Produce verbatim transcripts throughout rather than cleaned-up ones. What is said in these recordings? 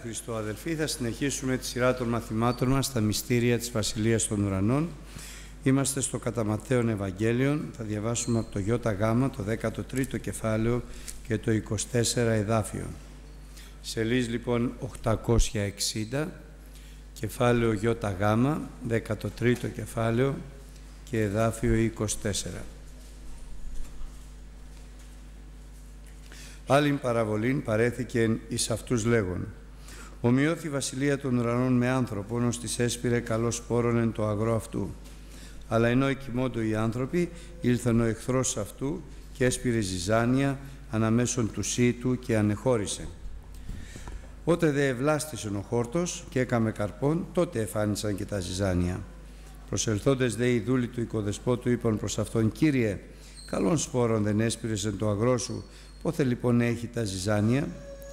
Χριστώ, αδελφοί, θα συνεχίσουμε τη σειρά των μαθημάτων μας στα μυστήρια της Βασιλείας των Ουρανών. Είμαστε στο κατά Ματθαίον Ευαγγέλιον, θα διαβάσουμε από το Ιώτα Γάμα, το δέκατο τρίτο κεφάλαιο και το είκοσι τέσσερα εδάφιο. Σελίδα λοιπόν οκτακόσια εξήντα, κεφάλαιο Ιώτα Γάμα, δέκατο τρίτο κεφάλαιο και εδάφιο είκοσι τέσσερα. Άλλην παραβολήν παρέθηκεν εις αυτούς λέγον: ομοιώθη η βασιλεία των ουρανών με άνθρωπον, ως της έσπηρε καλός σπόρον εν το αγρό αυτού. Αλλά ενώ εκοιμώντο οι άνθρωποι, ήλθεν ο εχθρός αυτού και έσπηρε ζυζάνια αναμέσων του σύτου και ανεχώρησε. Ότε δε ευλάστησεν ο χόρτος και έκαμε καρπών, τότε εφάνησαν και τα ζυζάνια. Προσελθόντες δε οι δούλοι του οικοδεσπότου είπαν προς αυτόν: Κύριε, καλών σπόρων δεν έσπηρες εν το αγρό σου, πόθε λοιπόν έχει τα ζυζάνια?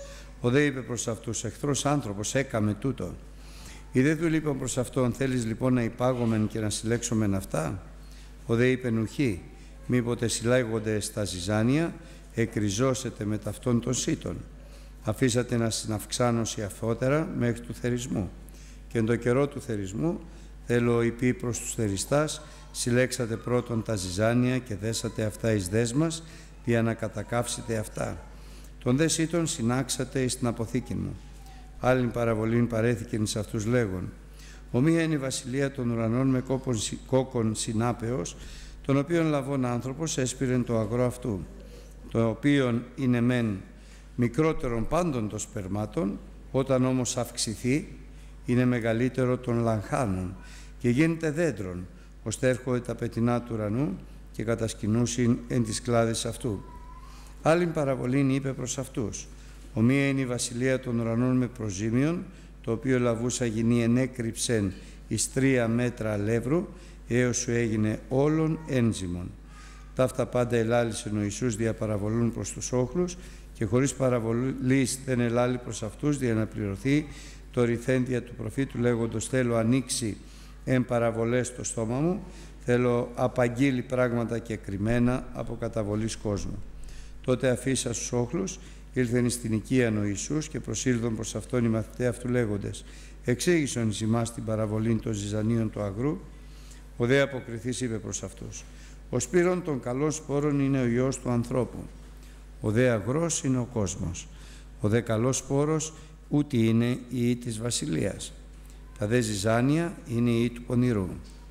Ο δε είπε προς αυτούς: εχθρός άνθρωπος έκαμε τούτο. Οι δε δούλοι είπαν προς αυτόν: θέλεις λοιπόν να υπάγομεν και να συλλέξομεν αυτά? Ο δε είπε: νουχή, μήποτε συλλέγονται στα ζυζάνια, εκριζώσετε με ταυτόν των σύτων. Αφήσατε να συναυξάνωση αφότερα μέχρι του θερισμού. Και εν το καιρό του θερισμού, θέλω υπή προς τους θεριστάς, συλλέξατε πρώτον τα ζυζάνια και δέσατε αυτά εις δέσμας, για να κατακάψετε αυτά. Τον δε σύτων συνάξατε εις την αποθήκη μου. Άλλην παραβολήν παρέθηκεν εις αυτούς λέγον: ομοία είναι η βασιλεία των ουρανών με κόκκον συνάπεως, τον οποίον λαβών άνθρωπος έσπηρεν το αγρό αυτού, το οποίον είναι μεν μικρότερον πάντων των σπερμάτων, όταν όμως αυξηθεί, είναι μεγαλύτερο των λαγχάνων και γίνεται δέντρον, ώστε έρχονται τα πετεινά του ουρανού και κατασκηνούσιν εν της κλάδης αυτού. Άλλην παραβολήν είπε προς αυτούς: ομοία είναι η βασιλεία των ουρανών με προζήμιον, το οποίο λαβούσα γινή ενέκρυψεν εις τρία μέτρα αλεύρου, έως σου έγινε όλων ένζυμων. Ταύτα πάντα ελάλησεν ο Ιησούς δια παραβολούν προς τους όχλους, και χωρίς παραβολής δεν ελάλη προς αυτούς, δια να πληρωθεί το ρηθέντια του προφήτου λέγοντος: θέλω ανοίξει εν παραβολές το στόμα μου, θέλω απαγγείλει πράγματα και κρυμμένα από καταβολής κόσμου. Τότε αφήσα στους όχλους, ήλθεν στην οικίαν ο Ιησούς και προσήλθον προς αυτόν οι μαθηταί αυτού λέγοντες: εξήγησον εις ημάς την παραβολήν των ζυζανίων του αγρού. Ο δε αποκριθής είπε προς αυτούς: ο σπύρον των καλών σπόρων είναι ο Υιός του ανθρώπου. Ο δε αγρός είναι ο κόσμος. Ο δε καλός σπόρος ούτι είναι η ή της βασιλείας. Τα δε ζυζάνια είναι η ή του πονηρού.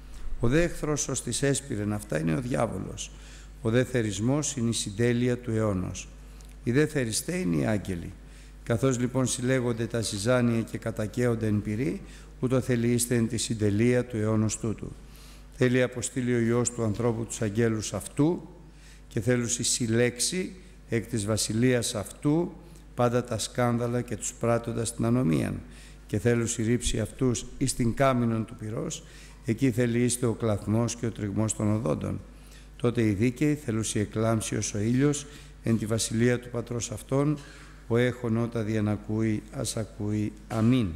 Ο δε εχθρός ως της έσπηρεν αυτά είναι ο διάβολος. Ο δε θερισμός είναι η συντέλεια του αιώνος. Οι δε θεριστέ είναι οι άγγελοι. Καθώς λοιπόν συλλέγονται τα ζυζάνια και κατακαίονται εν πυρί, ούτω θελείστε εν τη συντελεία του αιώνος τούτου. Θέλει αποστείλει ο Υιός του ανθρώπου τους αγγέλους αυτού και θέλουσι συλλέξει εκ της βασιλείας αυτού πάντα τα σκάνδαλα και τους πράττοντας την ανομίαν, και θέλουσι ρίψει αυτούς εις την κάμινον του πυρός. Εκεί θέλει είστε ο κλαθμός και ο τριγμός των οδόντων. Τότε οι δίκαιοι θέλουσι εκλάμψει ως ο ήλιος εν τη βασιλεία του πατρός αυτών, ο έχων ότα διανακούει ας ακούει. Αμήν.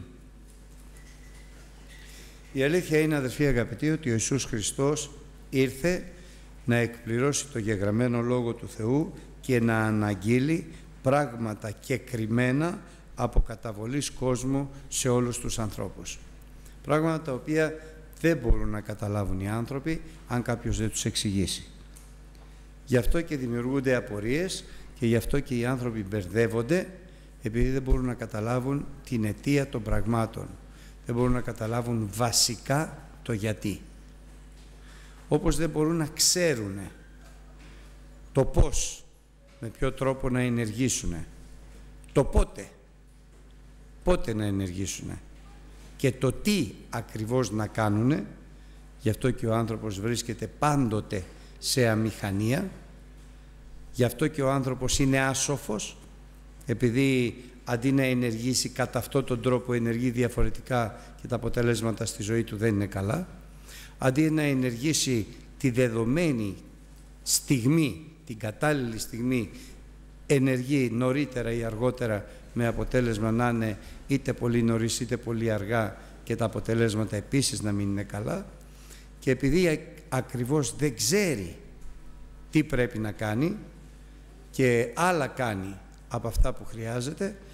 Η αλήθεια είναι, αδελφοί αγαπητοί, ότι ο Ιησούς Χριστός ήρθε να εκπληρώσει το γεγραμμένο λόγο του Θεού και να αναγγείλει πράγματα κεκριμένα από καταβολής κόσμου σε όλους τους ανθρώπους. Πράγματα τα οποία δεν μπορούν να καταλάβουν οι άνθρωποι αν κάποιος δεν τους εξηγήσει. Γι' αυτό και δημιουργούνται απορίες και γι' αυτό και οι άνθρωποι μπερδεύονται, επειδή δεν μπορούν να καταλάβουν την αιτία των πραγμάτων. Δεν μπορούν να καταλάβουν βασικά το γιατί. Όπως δεν μπορούν να ξέρουν το πώς, με ποιο τρόπο να ενεργήσουν, το πότε, πότε να ενεργήσουν και το τι ακριβώς να κάνουν. Γι' αυτό και ο άνθρωπος βρίσκεται πάντοτε σε αμηχανία. Γι' αυτό και ο άνθρωπος είναι άσοφος, επειδή αντί να ενεργήσει κατά αυτόν τον τρόπο ενεργεί διαφορετικά και τα αποτελέσματα στη ζωή του δεν είναι καλά. Αντί να ενεργήσει τη δεδομένη στιγμή, την κατάλληλη στιγμή, ενεργεί νωρίτερα ή αργότερα, με αποτέλεσμα να είναι είτε πολύ νωρίς είτε πολύ αργά και τα αποτελέσματα επίσης να μην είναι καλά. Και επειδή ακριβώς δεν ξέρει τι πρέπει να κάνει και άλλα κάνει από αυτά που χρειάζεται,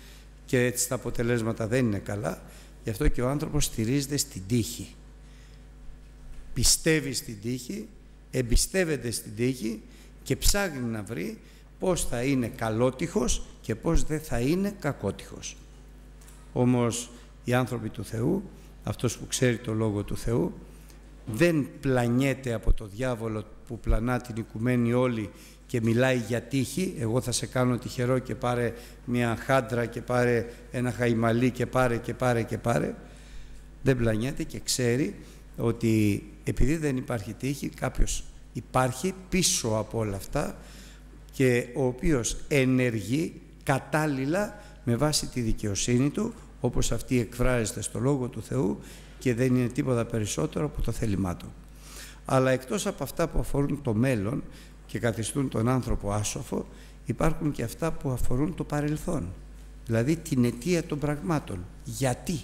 και έτσι τα αποτελέσματα δεν είναι καλά. Γι' αυτό και ο άνθρωπος στηρίζεται στην τύχη. Πιστεύει στην τύχη, εμπιστεύεται στην τύχη και ψάχνει να βρει πώς θα είναι καλότυχος και πώς δεν θα είναι κακότυχος. Όμως οι άνθρωποι του Θεού, αυτός που ξέρει το Λόγο του Θεού, δεν πλανιέται από το διάβολο που πλανά την οικουμένη όλη και μιλάει για τύχη. Εγώ θα σε κάνω τυχερό και πάρε μια χάντρα και πάρε ένα χαϊμαλί και πάρε και πάρε και πάρε. Δεν πλανιέται και ξέρει ότι επειδή δεν υπάρχει τύχη, κάποιος υπάρχει πίσω από όλα αυτά και ο οποίος ενεργεί κατάλληλα με βάση τη δικαιοσύνη του, όπως αυτή εκφράζεται στο Λόγο του Θεού και δεν είναι τίποτα περισσότερο από το θέλημά του. Αλλά εκτός από αυτά που αφορούν το μέλλον και καθιστούν τον άνθρωπο άσοφο, υπάρχουν και αυτά που αφορούν το παρελθόν, δηλαδή την αιτία των πραγμάτων. Γιατί?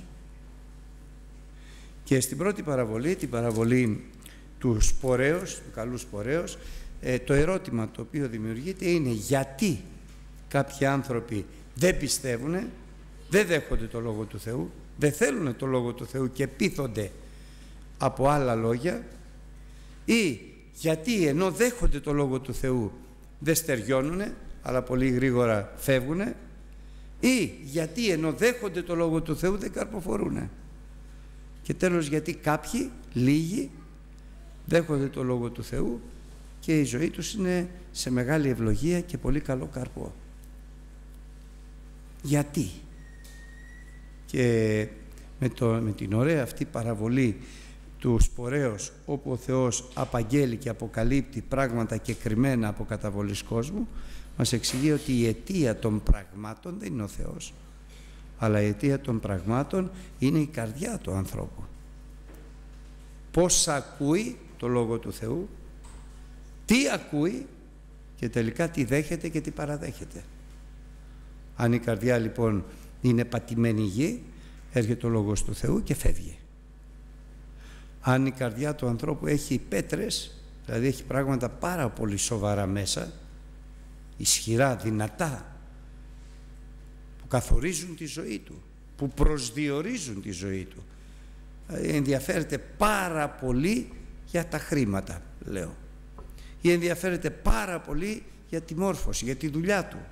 Και στην πρώτη παραβολή, την παραβολή του σπορέως, του καλού σπορέως, ε, το ερώτημα το οποίο δημιουργείται είναι γιατί κάποιοι άνθρωποι δεν πιστεύουν, δεν δέχονται το Λόγο του Θεού, δεν θέλουν το Λόγο του Θεού και πείθονται από άλλα λόγια, ή γιατί ενώ δέχονται το Λόγο του Θεού δεν στεριώνουν, αλλά πολύ γρήγορα φεύγουν, ή γιατί ενώ δέχονται το Λόγο του Θεού δεν καρποφορούν. Και τέλος, γιατί κάποιοι, λίγοι, δέχονται το Λόγο του Θεού και η ζωή τους είναι σε μεγάλη ευλογία και πολύ καλό καρπό. Γιατί? Και με, το, με την ωραία αυτή παραβολή του σπορέως, όπου ο Θεός απαγγέλει και αποκαλύπτει πράγματα και κρυμμένα από καταβολής κόσμου, μας εξηγεί ότι η αιτία των πραγμάτων δεν είναι ο Θεός, αλλά η αιτία των πραγμάτων είναι η καρδιά του ανθρώπου. Πώς ακούει το Λόγο του Θεού, τι ακούει και τελικά τι δέχεται και τι παραδέχεται. Αν η καρδιά λοιπόν είναι πατημένη γη, έρχεται ο Λόγος του Θεού και φεύγει. Αν η καρδιά του ανθρώπου έχει πέτρες, δηλαδή έχει πράγματα πάρα πολύ σοβαρά μέσα, ισχυρά, δυνατά, που καθορίζουν τη ζωή του, που προσδιορίζουν τη ζωή του, ενδιαφέρεται πάρα πολύ για τα χρήματα, λέω, ή ενδιαφέρεται πάρα πολύ για τη μόρφωση, για τη δουλειά του,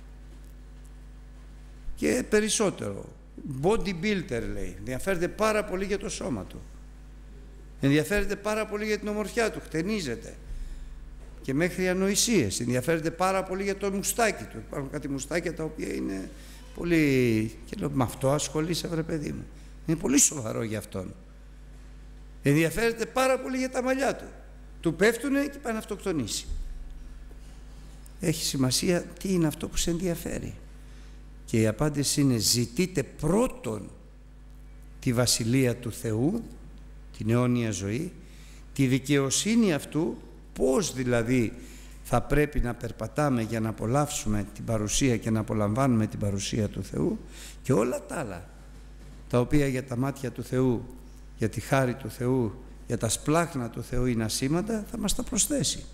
και περισσότερο bodybuilder λέει, ενδιαφέρεται πάρα πολύ για το σώμα του, ενδιαφέρεται πάρα πολύ για την ομορφιά του, χτενίζεται και μέχρι ανοησίες, ενδιαφέρεται πάρα πολύ για το μουστάκι του. Υπάρχουν κάτι μουστάκια τα οποία είναι πολύ, και λέω, με αυτό ασχολείσαι βρε παιδί μου, είναι πολύ σοβαρό για αυτόν. Ενδιαφέρεται πάρα πολύ για τα μαλλιά του, του πέφτουνε και πάει να αυτοκτονήσει. Έχει σημασία τι είναι αυτό που σε ενδιαφέρει, και η απάντηση είναι: ζητείτε πρώτον τη Βασιλεία του Θεού, την αιώνια ζωή, τη δικαιοσύνη αυτού, πώς δηλαδή θα πρέπει να περπατάμε για να απολαύσουμε την παρουσία και να απολαμβάνουμε την παρουσία του Θεού, και όλα τα άλλα τα οποία για τα μάτια του Θεού, για τη χάρη του Θεού, για τα σπλάχνα του Θεού είναι ασήμαντα, θα μας τα προσθέσει.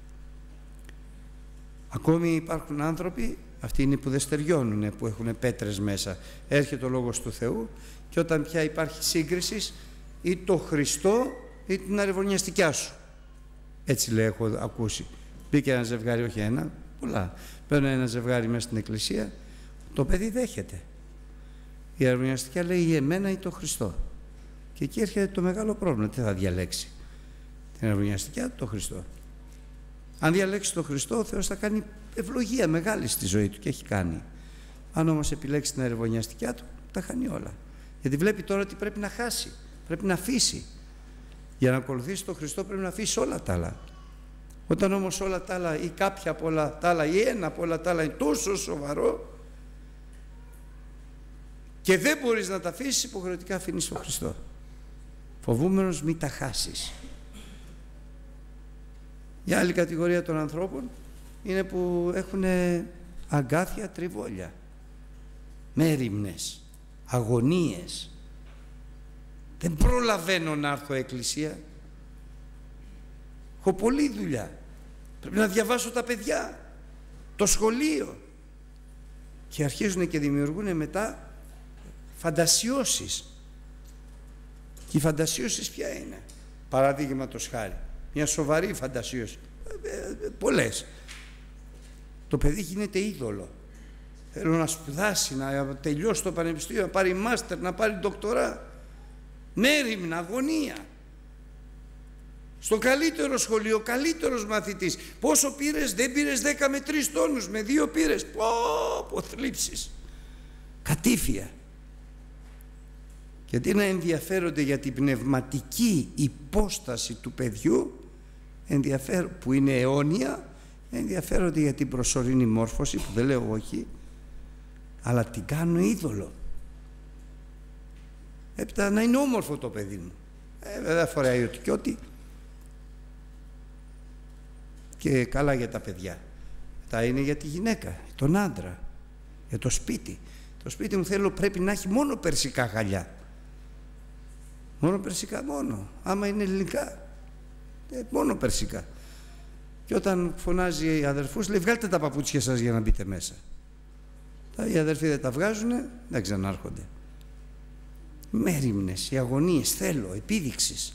Ακόμη υπάρχουν άνθρωποι, αυτοί είναι που δεν στεριώνουν, που έχουν πέτρες μέσα. Έρχεται ο Λόγος του Θεού και όταν πια υπάρχει σύγκριση, ή το Χριστό ή την αρεβωνιαστικιά σου. Έτσι λέει, έχω ακούσει. Μπήκε ένα ζευγάρι, όχι ένα, πολλά. Παίρνω ένα ζευγάρι μέσα στην εκκλησία, το παιδί δέχεται. Η αρεβωνιαστικιά λέει ή εμένα ή το Χριστό. Και εκεί έρχεται το μεγάλο πρόβλημα. Τι θα διαλέξει? Την αρεβωνιαστικιά ή το Χριστό? Αν διαλέξει τον Χριστό, ο Θεός θα κάνει ευλογία μεγάλη στη ζωή του, και έχει κάνει. Αν όμως επιλέξει την αρεβωνιαστικιά του, τα χάνει όλα. Γιατί βλέπει τώρα ότι πρέπει να χάσει, πρέπει να αφήσει. Για να ακολουθήσει τον Χριστό πρέπει να αφήσει όλα τα άλλα. Όταν όμως όλα τα άλλα, ή κάποια από όλα τα άλλα, ή ένα από όλα τα άλλα είναι τόσο σοβαρό και δεν μπορείς να τα αφήσεις, υποχρεωτικά αφήνεις τον Χριστό, φοβούμενος μη τα χάσεις. Η άλλη κατηγορία των ανθρώπων είναι που έχουν αγκάθια τριβόλια, μέριμνες, αγωνίες. Δεν προλαβαίνω να έρθω εκκλησία, έχω πολλή δουλειά, πρέπει να διαβάσω τα παιδιά, το σχολείο, και αρχίζουν και δημιουργούν μετά φαντασιώσεις. Και οι φαντασιώσεις ποια είναι? Παραδείγματος χάρη, μια σοβαρή φαντασίωση, ε, ε, πολλές. Το παιδί γίνεται είδωλο. Θέλω να σπουδάσει, να τελειώσει το πανεπιστήμιο, να πάρει μάστερ, να πάρει ντοκτορά. Μέριμνα, αγωνία. Στο καλύτερο σχολείο, καλύτερος μαθητής. Πόσο πήρες? Δεν πήρες δέκα με τρεις τόνους, με δύο πήρες. Πω, πω, θλίψεις. Κατήφια. Γιατί να ενδιαφέρονται για την πνευματική υπόσταση του παιδιού, που είναι αιώνια, ενδιαφέρονται για την προσωρινή μόρφωση, που δεν λέω όχι, αλλά την κάνουν είδωλο. Έπειτα να είναι όμορφο το παιδί μου. Ε, δεν φοράει ό,τι και ό,τι. Και καλά για τα παιδιά. Τα είναι για τη γυναίκα, τον άντρα, για το σπίτι. Το σπίτι μου θέλω πρέπει να έχει μόνο περσικά γυαλιά. Μόνο περσικά, μόνο. Άμα είναι ελληνικά, ε, μόνο περσικά. Και όταν φωνάζει οι αδερφούς, λέει βγάλτε τα παπούτσια σας για να μπείτε μέσα. Οι αδερφοί δεν τα βγάζουν, δεν ξανάρχονται. Μέριμνες, οι αγωνίες, θέλω, επίδειξης.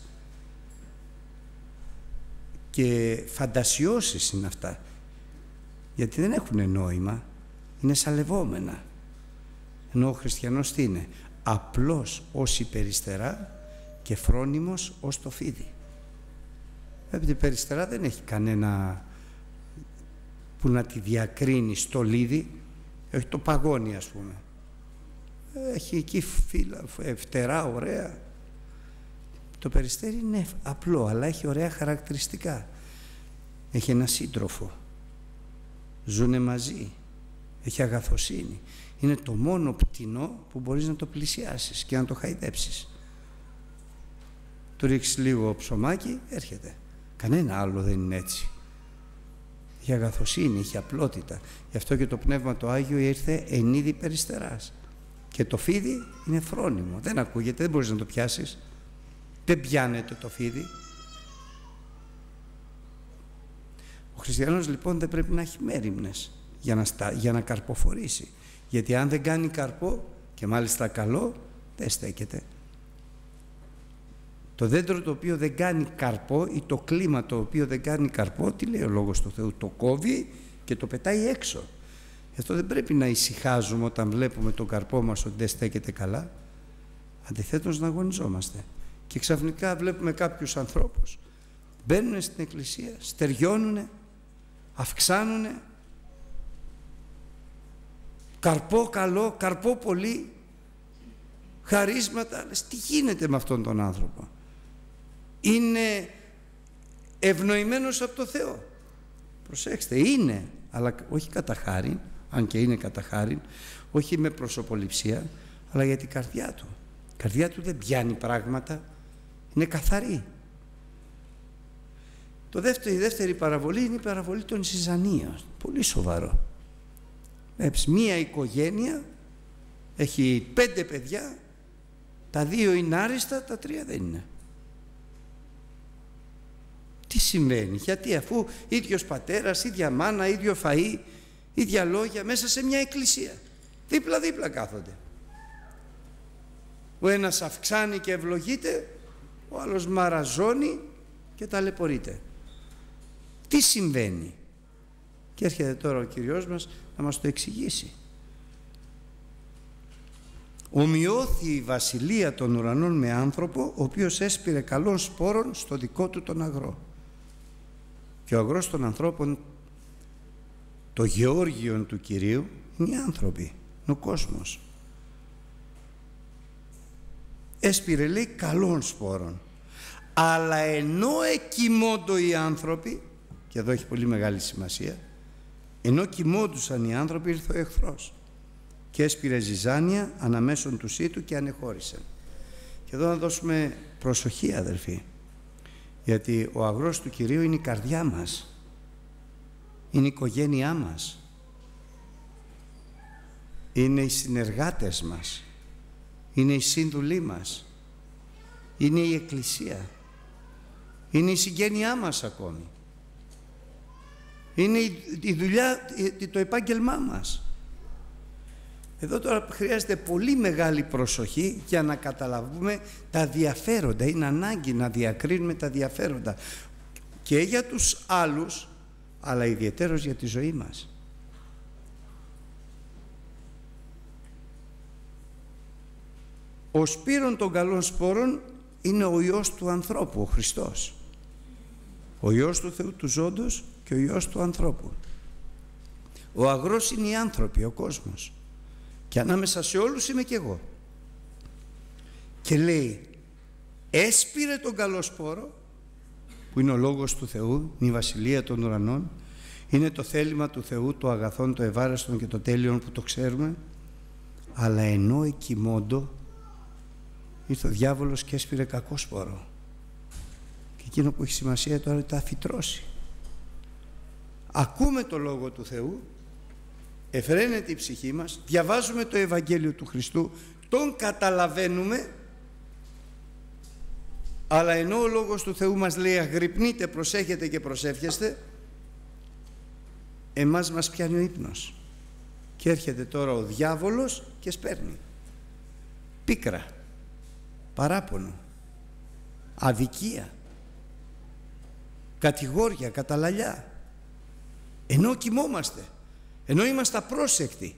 Και φαντασιώσεις είναι αυτά. Γιατί δεν έχουν νόημα, είναι σαλευόμενα. Ενώ ο χριστιανός τι είναι? Απλός ως η περιστερά και φρόνιμος ως το φίδι. Επειδή η περιστερά δεν έχει κανένα που να τη διακρίνει στο λίδι, έχει το παγόνι ας πούμε. Έχει εκεί φύλλα, φτερά, ωραία. Το περιστέρι είναι απλό, αλλά έχει ωραία χαρακτηριστικά. Έχει ένα σύντροφο. Ζουνε μαζί. Έχει αγαθοσύνη. Είναι το μόνο πτηνό που μπορείς να το πλησιάσεις και να το χαϊδέψεις. Του ρίξεις λίγο ψωμάκι, έρχεται. Κανένα άλλο δεν είναι έτσι. Έχει αγαθοσύνη, έχει απλότητα. Γι' αυτό και το Πνεύμα το Άγιο ήρθε εν είδη περιστεράς. Και το φίδι είναι φρόνιμο. Δεν ακούγεται, δεν μπορείς να το πιάσεις. Δεν πιάνεται το φίδι. Ο χριστιανός λοιπόν δεν πρέπει να έχει μέριμνες για να, στα, για να καρποφορήσει. Γιατί αν δεν κάνει καρπό, και μάλιστα καλό, δεν στέκεται. Το δέντρο το οποίο δεν κάνει καρπό ή το κλίμα το οποίο δεν κάνει καρπό, τι λέει ο Λόγος του Θεού? Το κόβει και το πετάει έξω. Γι' αυτό δεν πρέπει να ησυχάζουμε όταν βλέπουμε τον καρπό μας ότι δεν στέκεται καλά. Αντιθέτως να αγωνιζόμαστε. Και ξαφνικά βλέπουμε κάποιους ανθρώπους μπαίνουν στην εκκλησία, στεριώνουνε, αυξάνουνε, καρπό καλό, καρπό πολύ, χαρίσματα. Λες, τι γίνεται με αυτόν τον άνθρωπο? Είναι ευνοημένος από το Θεό. Προσέξτε, είναι, αλλά όχι κατά χάριν, αν και είναι κατά χάριν, όχι με προσωποληψία, αλλά για την καρδιά του. Η καρδιά του δεν πιάνει πράγματα, είναι καθαρή. Το δεύτερο, η δεύτερη παραβολή είναι η παραβολή των συζανίων. Πολύ σοβαρό. Βλέπεις, μία οικογένεια έχει πέντε παιδιά, τα δύο είναι άριστα, τα τρία δεν είναι. Τι συμβαίνει? Γιατί αφού ίδιος πατέρας, ίδια μάνα, ίδιο φαΐ, ίδια λόγια, μέσα σε μια εκκλησία, δίπλα δίπλα κάθονται. Ο ένας αυξάνει και ευλογείται, ο άλλος μαραζώνει και ταλαιπωρείται. Τι συμβαίνει? Και έρχεται τώρα ο Κυριός μας να μας το εξηγήσει. Ομοιώθη η βασιλεία των ουρανών με άνθρωπο, ο οποίος έσπηρε καλών σπόρων στο δικό του τον αγρό. Και ο αγρός των ανθρώπων, το γεώργιον του Κυρίου, είναι οι άνθρωποι, είναι ο κόσμος. Έσπηρε, λέει, καλών σπόρων. Αλλά ενώ εκοιμώντο οι άνθρωποι, και εδώ έχει πολύ μεγάλη σημασία, ενώ κοιμόντουσαν οι άνθρωποι, ήρθε ο εχθρός και έσπηρε ζυζάνια αναμέσων του σύτου και ανεχώρησαν. Και εδώ να δώσουμε προσοχή, αδελφοί, γιατί ο αγρός του Κυρίου είναι η καρδιά μας, είναι η οικογένειά μας, είναι οι συνεργάτες μας, είναι οι σύνδουλοι μας, είναι η Εκκλησία, είναι η συγγένειά μας ακόμη, είναι η δουλειά, το επάγγελμά μας. Εδώ τώρα χρειάζεται πολύ μεγάλη προσοχή για να καταλαβούμε τα διαφέροντα. Είναι ανάγκη να διακρίνουμε τα διαφέροντα και για τους άλλους, αλλά ιδιαιτέρως για τη ζωή μας. Ο σπήρων των καλών σπόρων είναι ο Υιός του ανθρώπου, ο Χριστός. Ο Υιός του Θεού του ζώντος και ο Υιός του ανθρώπου. Ο αγρός είναι οι άνθρωποι, ο κόσμος. Και ανάμεσα σε όλους είμαι και εγώ. Και λέει, έσπηρε τον καλό σπόρο, που είναι ο λόγος του Θεού, είναι η βασιλεία των ουρανών, είναι το θέλημα του Θεού, το αγαθόν, το ευάρεστον και το τέλειον που το ξέρουμε, αλλά ενώ εκοιμώντο, ήρθε ο διάβολος και έσπηρε κακό σπόρο. Και εκείνο που έχει σημασία τώρα είναι τα φυτρώσει. Ακούμε το Λόγο του Θεού, εφραίνεται η ψυχή μας, διαβάζουμε το Ευαγγέλιο του Χριστού, τον καταλαβαίνουμε, αλλά ενώ ο Λόγος του Θεού μας λέει αγρυπνείτε, προσέχετε και προσεύχεστε, εμάς μας πιάνει ο ύπνος και έρχεται τώρα ο διάβολος και σπέρνει πίκρα, παράπονο, αδικία, κατηγόρια, καταλαλιά, ενώ κοιμόμαστε, ενώ είμαστε απρόσεκτοι,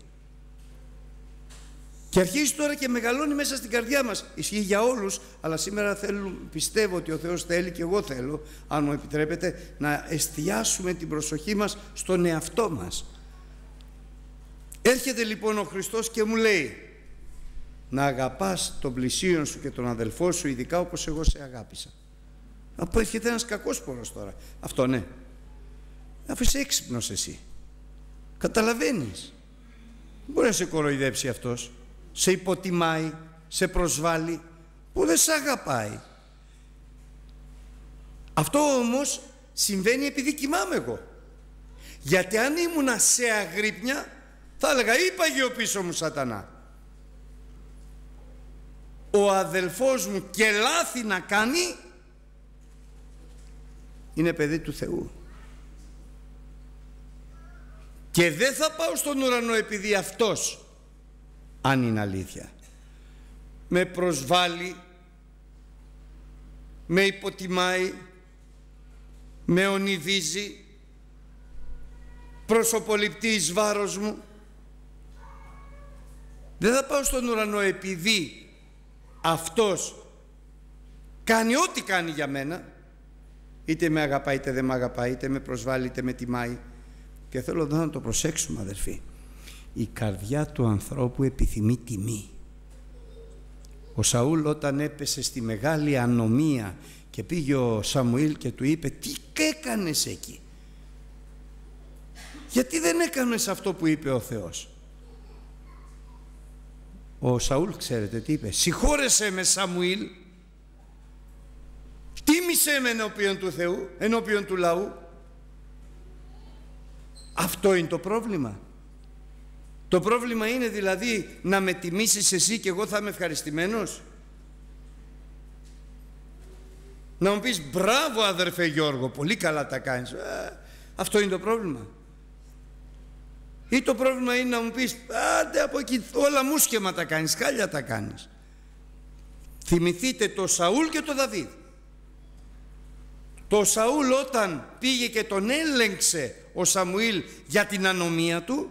και αρχίζει τώρα και μεγαλώνει μέσα στην καρδιά μας. Ισχύει για όλους, αλλά σήμερα θέλω, πιστεύω ότι ο Θεός θέλει και εγώ θέλω, αν μου επιτρέπετε, να εστιάσουμε την προσοχή μας στον εαυτό μας. Έρχεται λοιπόν ο Χριστός και μου λέει να αγαπάς τον πλησίον σου και τον αδελφό σου ειδικά όπως εγώ σε αγάπησα. Από έρχεται ένας κακός σπόρος τώρα. Αυτό ναι. Αφού είσαι έξυπνος εσύ, καταλαβαίνεις, μπορεί να σε κοροϊδέψει αυτός, σε υποτιμάει, σε προσβάλλει, που δεν σε αγαπάει. Αυτό όμως συμβαίνει επειδή κοιμάμαι εγώ. Γιατί αν ήμουνα σε αγρύπνια θα έλεγα είπαγε ο πίσω μου σατανά. Ο αδελφός μου και λάθη να κάνει είναι παιδί του Θεού. Και δεν θα πάω στον ουρανό επειδή αυτός, αν είναι αλήθεια, με προσβάλλει, με υποτιμάει, με ονειδίζει, προσωποληπτεί εις βάρος μου. Δεν θα πάω στον ουρανό επειδή αυτός κάνει ό,τι κάνει για μένα, είτε με αγαπάει είτε δεν με αγαπάει, είτε με προσβάλλει είτε με τιμάει. Και θέλω εδώ να το προσέξουμε, αδερφοί. Η καρδιά του ανθρώπου επιθυμεί τιμή. Ο Σαούλ όταν έπεσε στη μεγάλη ανομία και πήγε ο Σαμουήλ και του είπε τι έκανες εκεί, γιατί δεν έκανες αυτό που είπε ο Θεός. Ο Σαούλ ξέρετε τι είπε, συγχώρεσέ με Σαμουήλ, τίμησέ με ενώπιον του Θεού, ενώπιον του λαού. Αυτό είναι το πρόβλημα. Το πρόβλημα είναι δηλαδή να με τιμήσεις εσύ και εγώ θα είμαι ευχαριστημένος. Να μου πεις μπράβο αδερφέ Γιώργο, πολύ καλά τα κάνεις. Α, αυτό είναι το πρόβλημα. Ή το πρόβλημα είναι να μου πεις άντε από εκεί όλα μουσκεμα τα κάνεις, χάλια τα κάνεις. Θυμηθείτε το Σαούλ και το Δαβίδ. Το Σαούλ όταν πήγε και τον έλεγξε ο Σαμουήλ για την ανομία του,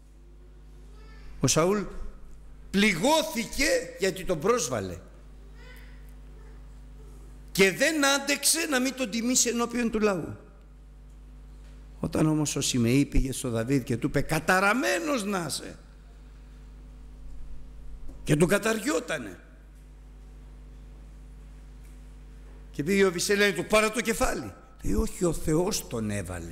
ο Σαούλ πληγώθηκε γιατί τον πρόσβαλε και δεν άντεξε να μην τον τιμήσει ενώπιον του λαού. Όταν όμως ο Σιμεή πήγε στο Δαβίδ και του είπε καταραμένος να είσαι, και του καταριότανε, και πήγε ο Βισελέν του πάρε το κεφάλι, λέει όχι, ο Θεός τον έβαλε.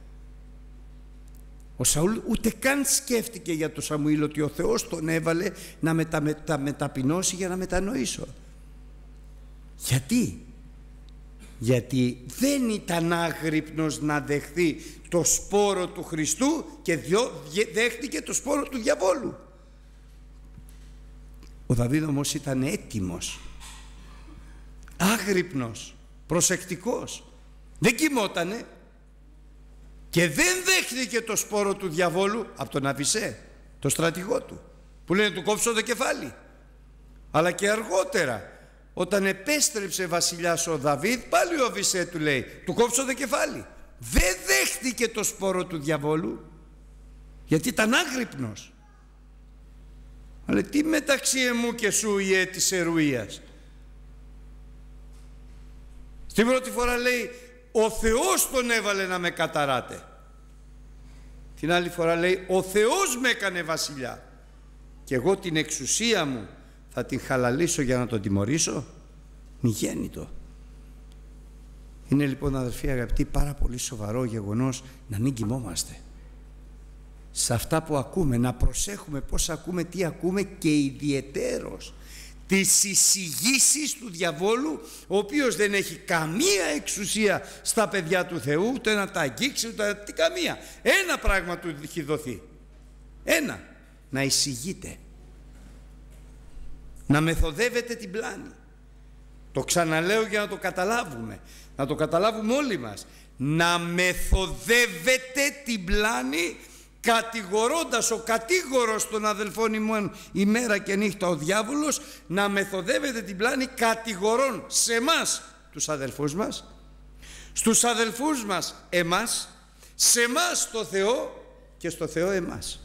Ο Σαούλ ούτε καν σκέφτηκε για τον Σαμουήλ ότι ο Θεός τον έβαλε να μετα, μετα, μεταπεινώσει για να μετανοήσω. Γιατί? Γιατί δεν ήταν άγρυπνος να δεχθεί το σπόρο του Χριστού και δέχτηκε το σπόρο του διαβόλου. Ο Δαβίδ όμως ήταν έτοιμος, άγρυπνος, προσεκτικός, δεν κοιμότανε και δεν δέχτηκε το σπόρο του διαβόλου από τον Αβισέ, το στρατηγό του. που λένε του κόψω το κεφάλι. Αλλά και αργότερα, όταν επέστρεψε βασιλιάς ο Δαβίδ, πάλι ο Αβισέ του λέει του κόψω το κεφάλι. Δεν δέχτηκε το σπόρο του διαβόλου, γιατί ήταν άγρυπνος. Αλλά τι μεταξύ εμού και σου η αίτης ερουίας? Στην πρώτη φορά λέει ο Θεός τον έβαλε να με καταράτε. Την άλλη φορά λέει ο Θεός με έκανε βασιλιά και εγώ την εξουσία μου θα την χαλαλίσω για να τον τιμωρήσω. Μη γέννητο. Είναι λοιπόν, αδελφοί αγαπητοί, πάρα πολύ σοβαρό γεγονός να μην κοιμόμαστε σε αυτά που ακούμε, να προσέχουμε πώς ακούμε, τι ακούμε, και ιδιαιτέρως τις εισηγήσεις του διαβόλου, ο οποίος δεν έχει καμία εξουσία στα παιδιά του Θεού, ούτε να τα αγγίξει, ούτε τι, καμία. Ένα πράγμα του έχει δοθεί, ένα, να εισηγείται, να μεθοδεύεται την πλάνη. Το ξαναλέω για να το καταλάβουμε, να το καταλάβουμε όλοι μας. Να μεθοδεύεται την πλάνη, κατηγορώντας ο κατήγορος των αδελφών ημών ημέρα και νύχτα ο διάβολος, να μεθοδεύεται την πλάνη κατηγορών σε εμάς τους αδελφούς μας, στους αδελφούς μας εμάς, σε εμάς το Θεό και στο Θεό εμάς.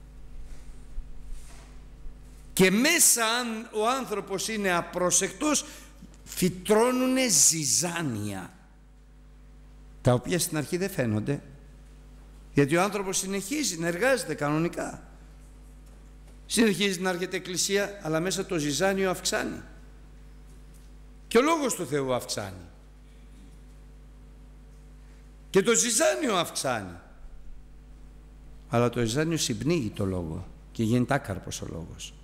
Και μέσα, αν ο άνθρωπος είναι απρόσεκτος, φυτρώνουνε ζυζάνια, τα οποία στην αρχή δεν φαίνονται, γιατί ο άνθρωπος συνεχίζει να εργάζεται κανονικά, συνεχίζει να έρχεται εκκλησία, αλλά μέσα το ζυζάνιο αυξάνει και ο Λόγος του Θεού αυξάνει και το ζυζάνιο αυξάνει, αλλά το ζυζάνιο συμπνίγει το Λόγο και γίνεται άκαρπος ο Λόγος.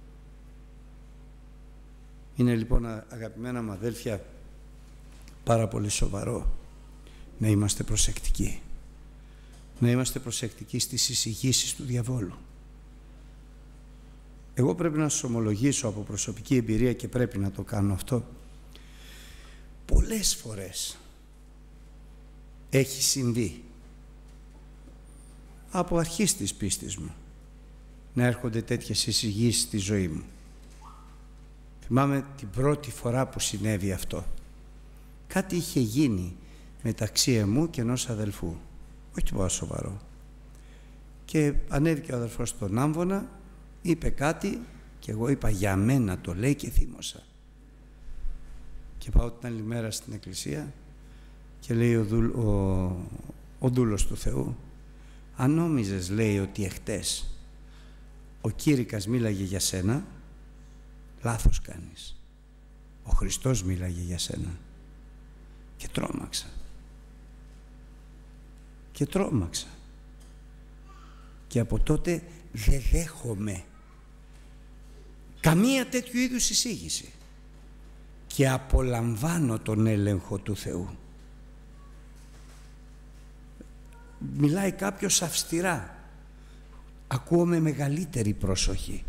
Είναι λοιπόν, αγαπημένα μου αδέλφια, πάρα πολύ σοβαρό να είμαστε προσεκτικοί. Να είμαστε προσεκτικοί στις εισηγήσεις του διαβόλου. Εγώ πρέπει να σας ομολογήσω από προσωπική εμπειρία, και πρέπει να το κάνω αυτό, πολλές φορές έχει συμβεί από αρχής της πίστης μου να έρχονται τέτοιες εισηγήσεις στη ζωή μου. Θυμάμαι την πρώτη φορά που συνέβη αυτό. Κάτι είχε γίνει μεταξύ εμού και ενός αδελφού, όχι τίποτα σοβαρό, και ανέβηκε ο αδελφός στον άμβονα, είπε κάτι και εγώ είπα για μένα το λέει, και θύμωσα. Και πάω την άλλη μέρα στην εκκλησία και λέει ο, δούλ, ο, ο δούλος του Θεού, αν νόμιζες, λέει, ότι εχτες ο Κήρυκας μίλαγε για σένα, λάθος κάνεις. Ο Χριστός μίλαγε για σένα. Και τρόμαξα. Και τρόμαξα. Και από τότε δεν δέχομαι καμία τέτοιου είδους εισήγηση και απολαμβάνω τον έλεγχο του Θεού. Μιλάει κάποιος αυστηρά, ακούω με μεγαλύτερη προσοχή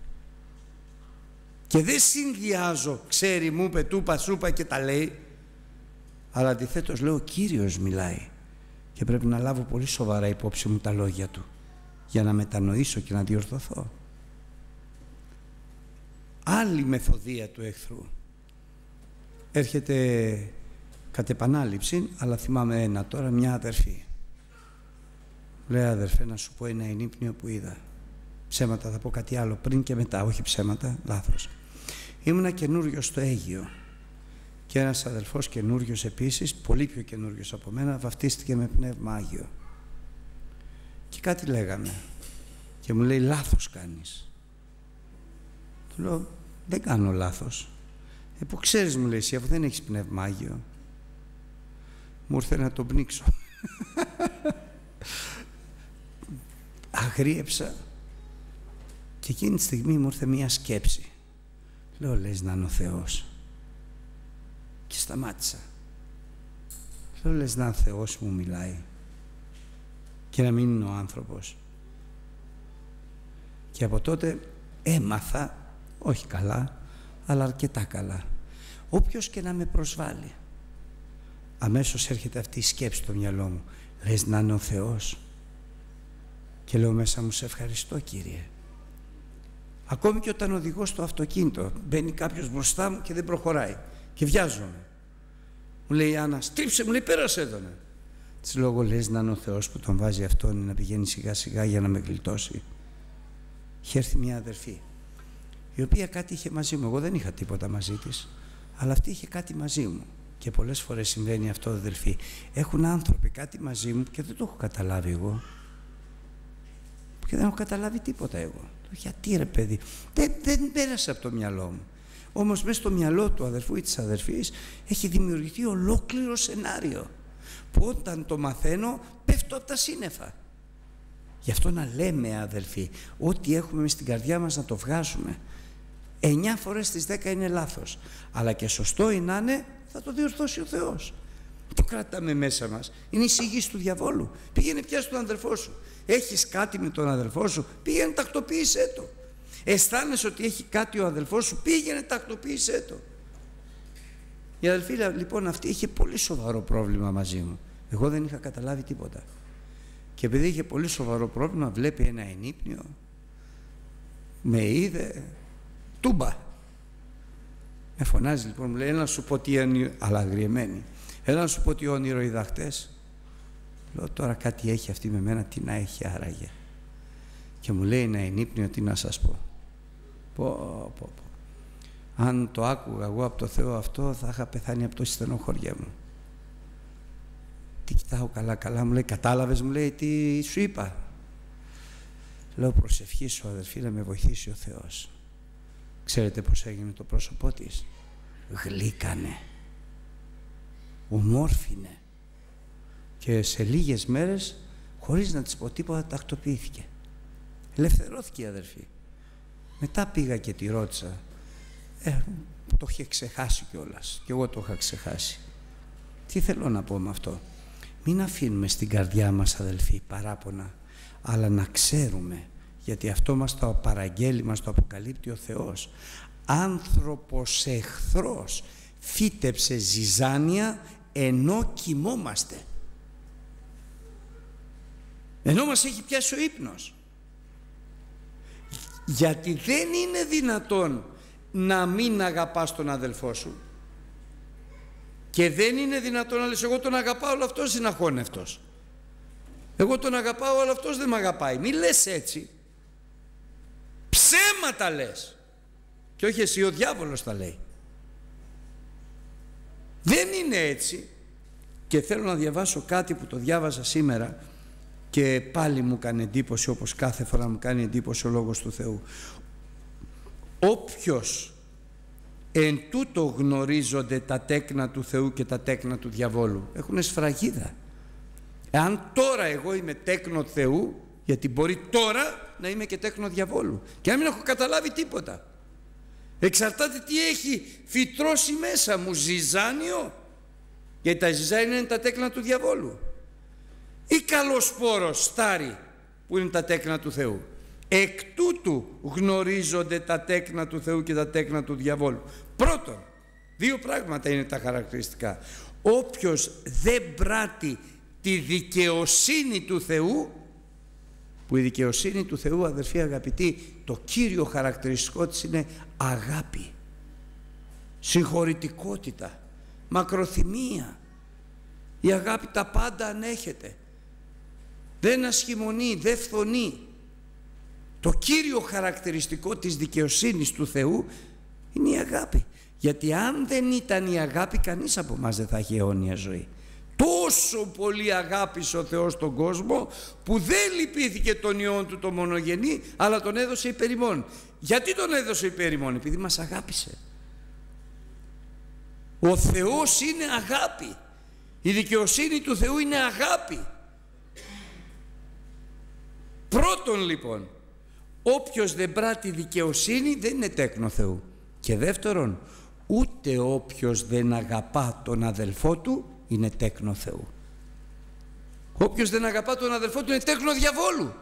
και δεν συνδυάζω, ξέρει, μου είπε, τούπα, σούπα και τα λέει, αλλά αντιθέτως λέω, ο Κύριος μιλάει και πρέπει να λάβω πολύ σοβαρά υπόψη μου τα λόγια του για να μετανοήσω και να διορθωθώ. Άλλη μεθοδεία του εχθρού έρχεται κατ' επανάληψη, αλλά θυμάμαι ένα τώρα, μια αδερφή. Λέει, αδερφέ, να σου πω ένα ενύπνιο που είδα. Ψέματα, θα πω κάτι άλλο πριν και μετά, όχι ψέματα, λάθος. Ήμουνα καινούριο στο Αίγυο και ένας αδελφός καινούριος επίσης, πολύ πιο καινούριος από μένα, βαφτίστηκε με Πνεύμα Άγιο. Και κάτι λέγαμε και μου λέει, λάθος κάνεις. Του λέω, δεν κάνω λάθος. Ε, που ξέρεις, μου λέει, εσύ, αφού δεν έχεις Πνεύμα Άγιο. Μου ήρθε να τον πνίξω. Αγρίεψα και εκείνη τη στιγμή μου ήρθε μία σκέψη. Λέω, λες να είναι ο Θεός? Και σταμάτησα. Λέω, λες να είναι ο Θεός μου μιλάει και να μην είναι ο άνθρωπος? Και από τότε έμαθα, όχι καλά, αλλά αρκετά καλά, όποιος και να με προσβάλλει, αμέσως έρχεται αυτή η σκέψη στο μυαλό μου. Λες να είναι ο Θεός? Και λέω μέσα μου, σε ευχαριστώ, Κύριε, Ακόμη και όταν οδηγώ στο αυτοκίνητο, μπαίνει κάποιος μπροστά μου και δεν προχωράει και βιάζομαι. Μου λέει η Άννα, στρίψε, μου λέει, πέρασε εδώ. Ναι. Της λέω, εγώ λες να είναι ο Θεός που τον βάζει αυτόν να πηγαίνει σιγά σιγά για να με γλιτώσει. Είχε έρθει μια αδερφή, η οποία κάτι είχε μαζί μου. Εγώ δεν είχα τίποτα μαζί της, αλλά αυτή είχε κάτι μαζί μου. Και πολλές φορές συμβαίνει αυτό, αδελφοί. Έχουν άνθρωποι κάτι μαζί μου και δεν το έχω καταλάβει εγώ. Και δεν έχω καταλάβει τίποτα εγώ. Γιατί ρε παιδί, δεν, δεν πέρασε από το μυαλό μου. Όμως μέσα στο μυαλό του αδερφού ή της αδερφής έχει δημιουργηθεί ολόκληρο σενάριο που όταν το μαθαίνω πέφτω από τα σύννεφα. Γι' αυτό να λέμε, αδελφοί, ό,τι έχουμε μες στην καρδιά μας να το βγάζουμε. Εννιά φορές στις δέκα είναι λάθος, αλλά και σωστό είναι να είναι, θα το διορθώσει ο Θεός. Το κρατάμε μέσα μας. Είναι εισηγής του διαβόλου. Πήγαινε πιάσει τον αδελφό σου. Έχεις κάτι με τον αδελφό σου, πήγαινε τακτοποίησέ το. Αισθάνεσαι ότι έχει κάτι ο αδελφός σου, πήγαινε τακτοποίησέ το. Η αδελφή λοιπόν αυτή είχε πολύ σοβαρό πρόβλημα μαζί μου. Εγώ δεν είχα καταλάβει τίποτα. Και επειδή είχε πολύ σοβαρό πρόβλημα, βλέπει ένα ενύπνιο, με είδε, τούμπα. Με φωνάζει λοιπόν, μου λέει, έλα να σου πω τι όνειρο, αλλά αγριεμένη, έλα να σου πω τι όνειρο είδα χτες. Λέω, τώρα κάτι έχει αυτή με μένα, τι να έχει άραγε. Και μου λέει ένα ενύπνιο, τι να σας πω. Πω, πω, πω. Αν το άκουγα εγώ από το Θεό αυτό, θα είχα πεθάνει από το στενοχώρια μου. Τι κοιτάω καλά καλά, μου λέει, κατάλαβες, μου λέει, τι σου είπα. Λέω, προσευχή σου αδελφή, να με βοηθήσει ο Θεός. Ξέρετε πως έγινε το πρόσωπό της? Γλύκανε, ομόρφινε και σε λίγες μέρες, χωρίς να της πω τίποτα, τακτοποιήθηκε. Ελευθερώθηκε η αδελφή. Μετά πήγα και τη ρώτησα. Ε, το είχε ξεχάσει κιόλας. Και εγώ το είχα ξεχάσει. Τι θέλω να πω με αυτό? Μην αφήνουμε στην καρδιά μας, αδελφοί, παράπονα, αλλά να ξέρουμε, γιατί αυτό μας το παραγγέλει, μας το αποκαλύπτει ο Θεός. Άνθρωπος εχθρός φύτεψε ζυζάνια ενώ κοιμόμαστε. Ενώ μας έχει πιάσει ο ύπνος. Γιατί δεν είναι δυνατόν να μην αγαπάς τον αδελφό σου. Και δεν είναι δυνατόν να λες, εγώ τον αγαπάω, αλλά αυτός είναι αχώνευτος. Εγώ τον αγαπάω, αλλά αυτός δεν με αγαπάει. Μη λες έτσι. Ψέματα λες. Και όχι εσύ, ο διάβολος τα λέει. Δεν είναι έτσι. Και θέλω να διαβάσω κάτι που το διάβασα σήμερα και πάλι μου κάνει εντύπωση, όπως κάθε φορά μου κάνει εντύπωση ο Λόγος του Θεού. Όποιος εν τούτο γνωρίζονται τα τέκνα του Θεού και τα τέκνα του διαβόλου, έχουν σφραγίδα. Εάν τώρα εγώ είμαι τέκνο Θεού, γιατί μπορεί τώρα να είμαι και τέκνο διαβόλου και να μην έχω καταλάβει τίποτα. Εξαρτάται τι έχει φυτρώσει μέσα μου, ζυζάνιο, γιατί τα ζυζάνια είναι τα τέκνα του διαβόλου, ή καλοσπόρος στάρι που είναι τα τέκνα του Θεού. Εκ τούτου γνωρίζονται τα τέκνα του Θεού και τα τέκνα του διαβόλου. Πρώτον, δύο πράγματα είναι τα χαρακτηριστικά. Όποιος δεν πράττει τη δικαιοσύνη του Θεού, που η δικαιοσύνη του Θεού, αδερφοί αγαπητοί, το κύριο χαρακτηριστικό της είναι αγάπη, συγχωρητικότητα, μακροθυμία. Η αγάπη τα πάντα ανέχεται, δεν ασχημονεί, δεν φθονεί. Το κύριο χαρακτηριστικό της δικαιοσύνης του Θεού είναι η αγάπη. Γιατί αν δεν ήταν η αγάπη, κανείς από εμάς δεν θα έχει αιώνια ζωή. Τόσο πολύ αγάπησε ο Θεός τον κόσμο που δεν λυπήθηκε τον Υιόν του το μονογενή, αλλά τον έδωσε υπέρ ημών. Γιατί τον έδωσε υπέρ ημών? Επειδή μας αγάπησε. Ο Θεός είναι αγάπη. Η δικαιοσύνη του Θεού είναι αγάπη. Πρώτον λοιπόν, όποιος δεν πράττει δικαιοσύνη δεν είναι τέκνο Θεού. Και δεύτερον, ούτε όποιος δεν αγαπά τον αδελφό του είναι τέκνο Θεού. Όποιος δεν αγαπά τον αδελφό του είναι τέκνο διαβόλου.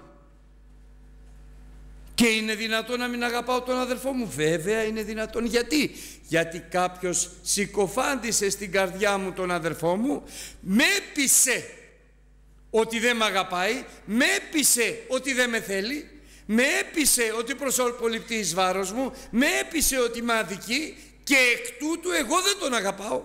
Και είναι δυνατόν να μην αγαπάω τον αδελφό μου? Βέβαια είναι δυνατόν. Γιατί? Γιατί κάποιος συκοφάντησε στην καρδιά μου τον αδελφό μου, με έπεισε ότι δεν με αγαπάει, με έπεισε ότι δεν με θέλει, με έπεισε ότι προσωποληπτεί εις βάρος μου, με έπεισε ότι με αδικεί και εκ τούτου εγώ δεν τον αγαπάω.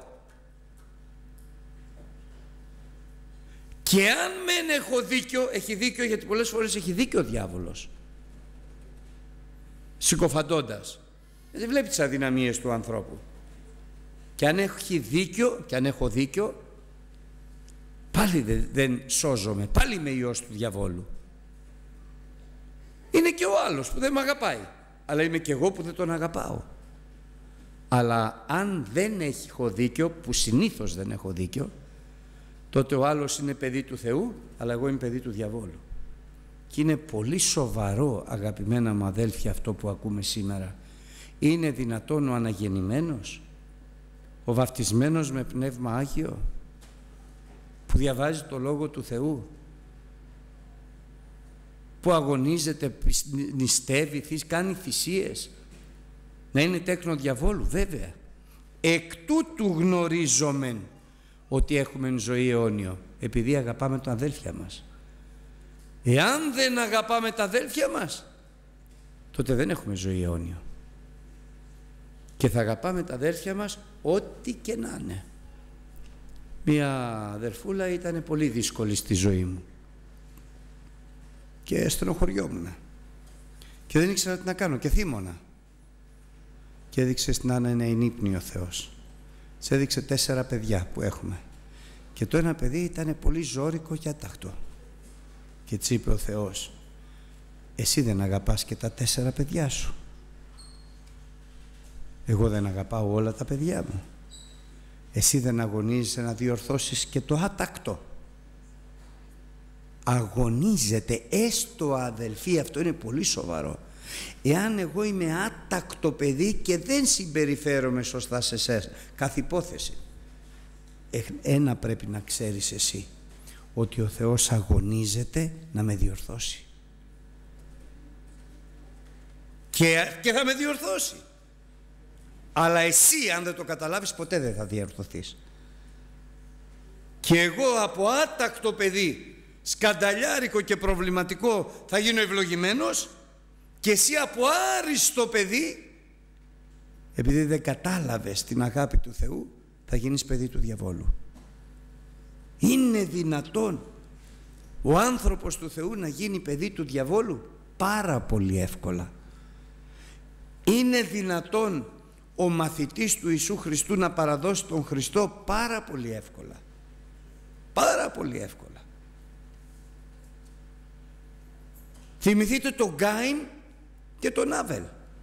Και αν μεν έχω δίκιο, έχει δίκιο γιατί πολλές φορές έχει δίκιο ο διάβολος, συκοφαντώντας, δεν βλέπει τις αδυναμίες του ανθρώπου. Και αν έχει δίκιο, και αν έχω δίκιο, πάλι δεν, δεν σώζομαι, πάλι είμαι ιός του διαβόλου. Είναι και ο άλλος που δεν με αγαπάει, αλλά είμαι και εγώ που δεν τον αγαπάω. Αλλά αν δεν έχω δίκιο, που συνήθως δεν έχω δίκιο, τότε ο άλλος είναι παιδί του Θεού, αλλά εγώ είμαι παιδί του διαβόλου. Και είναι πολύ σοβαρό, αγαπημένα μου αδέλφια, αυτό που ακούμε σήμερα. Είναι δυνατόν ο αναγεννημένος, ο βαφτισμένος με Πνεύμα Άγιο, που διαβάζει το Λόγο του Θεού, που αγωνίζεται, νηστεύει, κάνει θυσίες, να είναι τέκνο διαβόλου? Βέβαια. Εκ τούτου γνωρίζομεν ότι έχουμε ζωή αιώνιο, επειδή αγαπάμε τα αδέλφια μας. Εάν δεν αγαπάμε τα αδέλφια μας, τότε δεν έχουμε ζωή αιώνιο. Και θα αγαπάμε τα αδέλφια μας ό,τι και να είναι. Μία αδερφούλα ήταν πολύ δύσκολη στη ζωή μου και στενοχωριόμουν και δεν ήξερα τι να κάνω και θύμωνα. Και έδειξε στην Άννα να είναι ύπνη ο Θεός. Σε έδειξε τέσσερα παιδιά που έχουμε. Και το ένα παιδί ήταν πολύ ζώρικο και άταχτο. Και της είπε ο Θεός, εσύ δεν αγαπάς και τα τέσσερα παιδιά σου? Εγώ δεν αγαπάω όλα τα παιδιά μου? Εσύ δεν αγωνίζεσαι να διορθώσεις και το άτακτο? Αγωνίζεται, έστω αδελφοί, αυτό είναι πολύ σοβαρό. Εάν εγώ είμαι άτακτο παιδί και δεν συμπεριφέρομαι σωστά σε εσές, κάθε υπόθεση, ένα πρέπει να ξέρεις εσύ, ότι ο Θεός αγωνίζεται να με διορθώσει. Και, και θα με διορθώσει. Αλλά εσύ, αν δεν το καταλάβεις, ποτέ δεν θα διορθωθείς. Και εγώ από άτακτο παιδί, σκανταλιάρικο και προβληματικό, θα γίνω ευλογημένος, και εσύ από άριστο παιδί, επειδή δεν κατάλαβες την αγάπη του Θεού, θα γίνεις παιδί του διαβόλου. Είναι δυνατόν ο άνθρωπος του Θεού να γίνει παιδί του διαβόλου? Πάρα πολύ εύκολα. Είναι δυνατόν ο μαθητής του Ιησού Χριστού να παραδώσει τον Χριστό? Πάρα πολύ εύκολα. Πάρα πολύ εύκολα. Θυμηθείτε τον Κάιν και τον Άβελ.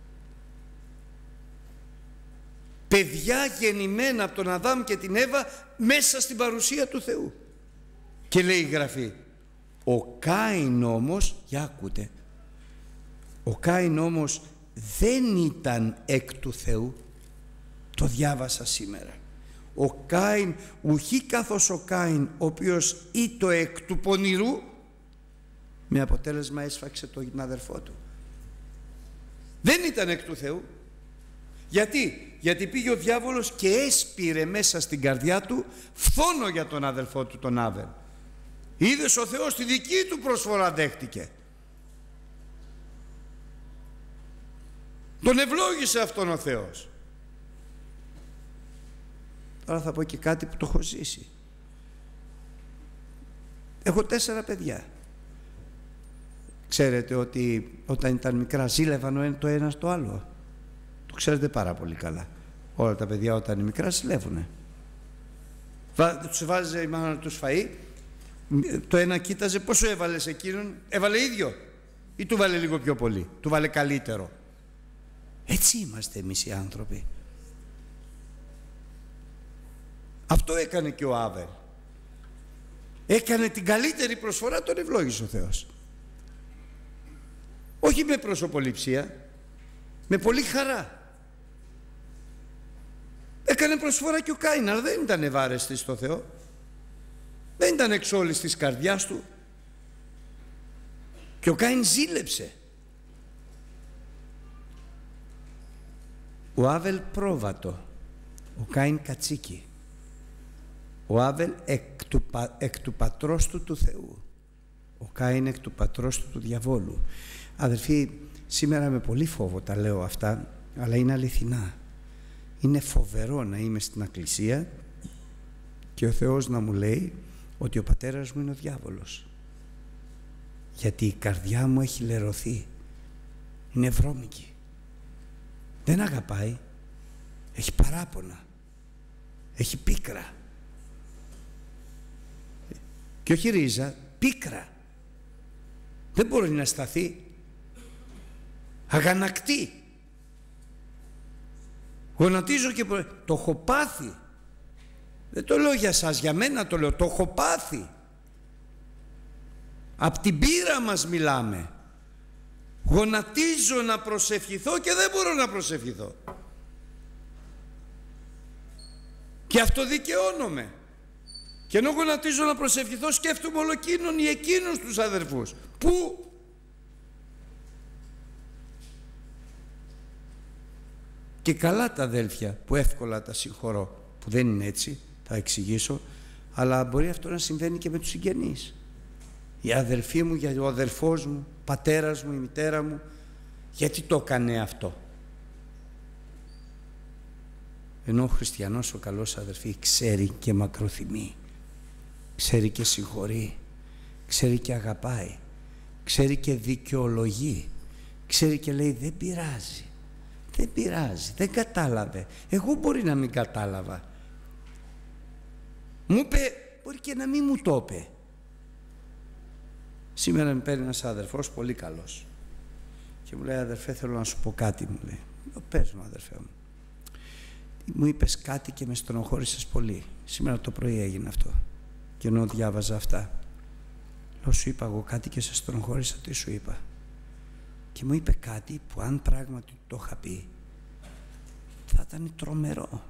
Παιδιά γεννημένα από τον Αδάμ και την Εύα μέσα στην παρουσία του Θεού. Και λέει η Γραφή, ο Κάιν όμως, για ακούτε, ο Κάιν όμως δεν ήταν εκ του Θεού. Το διάβασα σήμερα. Ο Κάιν, ουχή καθώς ο Κάιν, ο οποίος ήτο εκ του πονηρού, με αποτέλεσμα έσφαξε τον αδερφό του. Δεν ήταν εκ του Θεού. Γιατί? Γιατί πήγε ο διάβολος και έσπηρε μέσα στην καρδιά του φθόνο για τον αδελφό του τον Άβελ. Είδες, ο Θεός τη δική του προσφορά δέχτηκε. Τον ευλόγησε αυτόν ο Θεός. Τώρα θα πω και κάτι που το έχω ζήσει. Έχω τέσσερα παιδιά. Ξέρετε ότι όταν ήταν μικρά ζήλευαν το ένα στο άλλο? Το ξέρετε πάρα πολύ καλά. Όλα τα παιδιά όταν είναι μικρά ζηλεύουνε. Τους βάζε η μάνα τους φαΐ, το ένα κοίταζε πόσο έβαλε σε εκείνον, έβαλε ίδιο ή του βάλε λίγο πιο πολύ, του βάλε καλύτερο. Έτσι είμαστε εμείς οι άνθρωποι. Αυτό έκανε και ο Άβελ. Έκανε την καλύτερη προσφορά, τον ευλόγησε ο Θεός. Όχι με προσωποληψία, με πολύ χαρά. Έκανε προσφορά και ο Κάιν, αλλά δεν ήταν ευάρεστη στο Θεό. Δεν ήταν εξ όλης της καρδιάς του. Και ο Κάιν ζήλεψε. Ο Άβελ πρόβατο, ο Κάιν κατσίκι. Ο Άβελ εκ του, εκ του πατρός του του Θεού. Ο Κάιν εκ του πατρός του του διαβόλου. Αδελφοί, σήμερα με πολύ φόβο τα λέω αυτά, αλλά είναι αληθινά. Είναι φοβερό να είμαι στην εκκλησία και ο Θεός να μου λέει ότι ο πατέρας μου είναι ο διάβολος. Γιατί η καρδιά μου έχει λερωθεί. Είναι βρώμικη. Δεν αγαπάει. Έχει παράπονα. Έχει πίκρα. Και όχι ρίζα, πίκρα. Δεν μπορεί να σταθεί. Αγανακτεί. Γονατίζω και προ... το έχω πάθει. Δεν το λέω για σας, για μένα το λέω. Το έχω πάθει. Απ' την πείρα μας μιλάμε. Γονατίζω να προσευχηθώ και δεν μπορώ να προσευχηθώ. Και αυτοδικαιώνομαι. Και ενώ γονατίζω να προσευχηθώ, σκέφτομαι όλο εκείνον ή εκείνους τους αδερφούς. Πού? Και καλά τα αδέλφια που εύκολα τα συγχωρώ, που δεν είναι έτσι, θα εξηγήσω, αλλά μπορεί αυτό να συμβαίνει και με τους συγγενείς. Η αδελφή μου, ο αδελφός μου, πατέρας μου, η μητέρα μου, γιατί το έκανε αυτό? Ενώ ο χριστιανός, ο καλός αδελφή, ξέρει και μακροθυμεί, ξέρει και συγχωρεί, ξέρει και αγαπάει, ξέρει και δικαιολογεί, ξέρει και λέει δεν πειράζει, δεν πειράζει, δεν κατάλαβε. Εγώ μπορεί να μην κατάλαβα. Μου είπε, μπορεί και να μην μου το είπε. Σήμερα με παίρνει ένας αδερφός πολύ καλός και μου λέει, αδερφέ, θέλω να σου πω κάτι, μου λέει. Πες μου, αδερφέ μου. Μου είπες κάτι και με στενοχώρησες πολύ. Σήμερα το πρωί έγινε αυτό. Και ενώ διάβαζα αυτά, λέω, σου είπα εγώ κάτι και σε στενοχώρησα, τι σου είπα? Και μου είπε κάτι που αν πράγματι το είχα πει, θα ήταν τρομερό.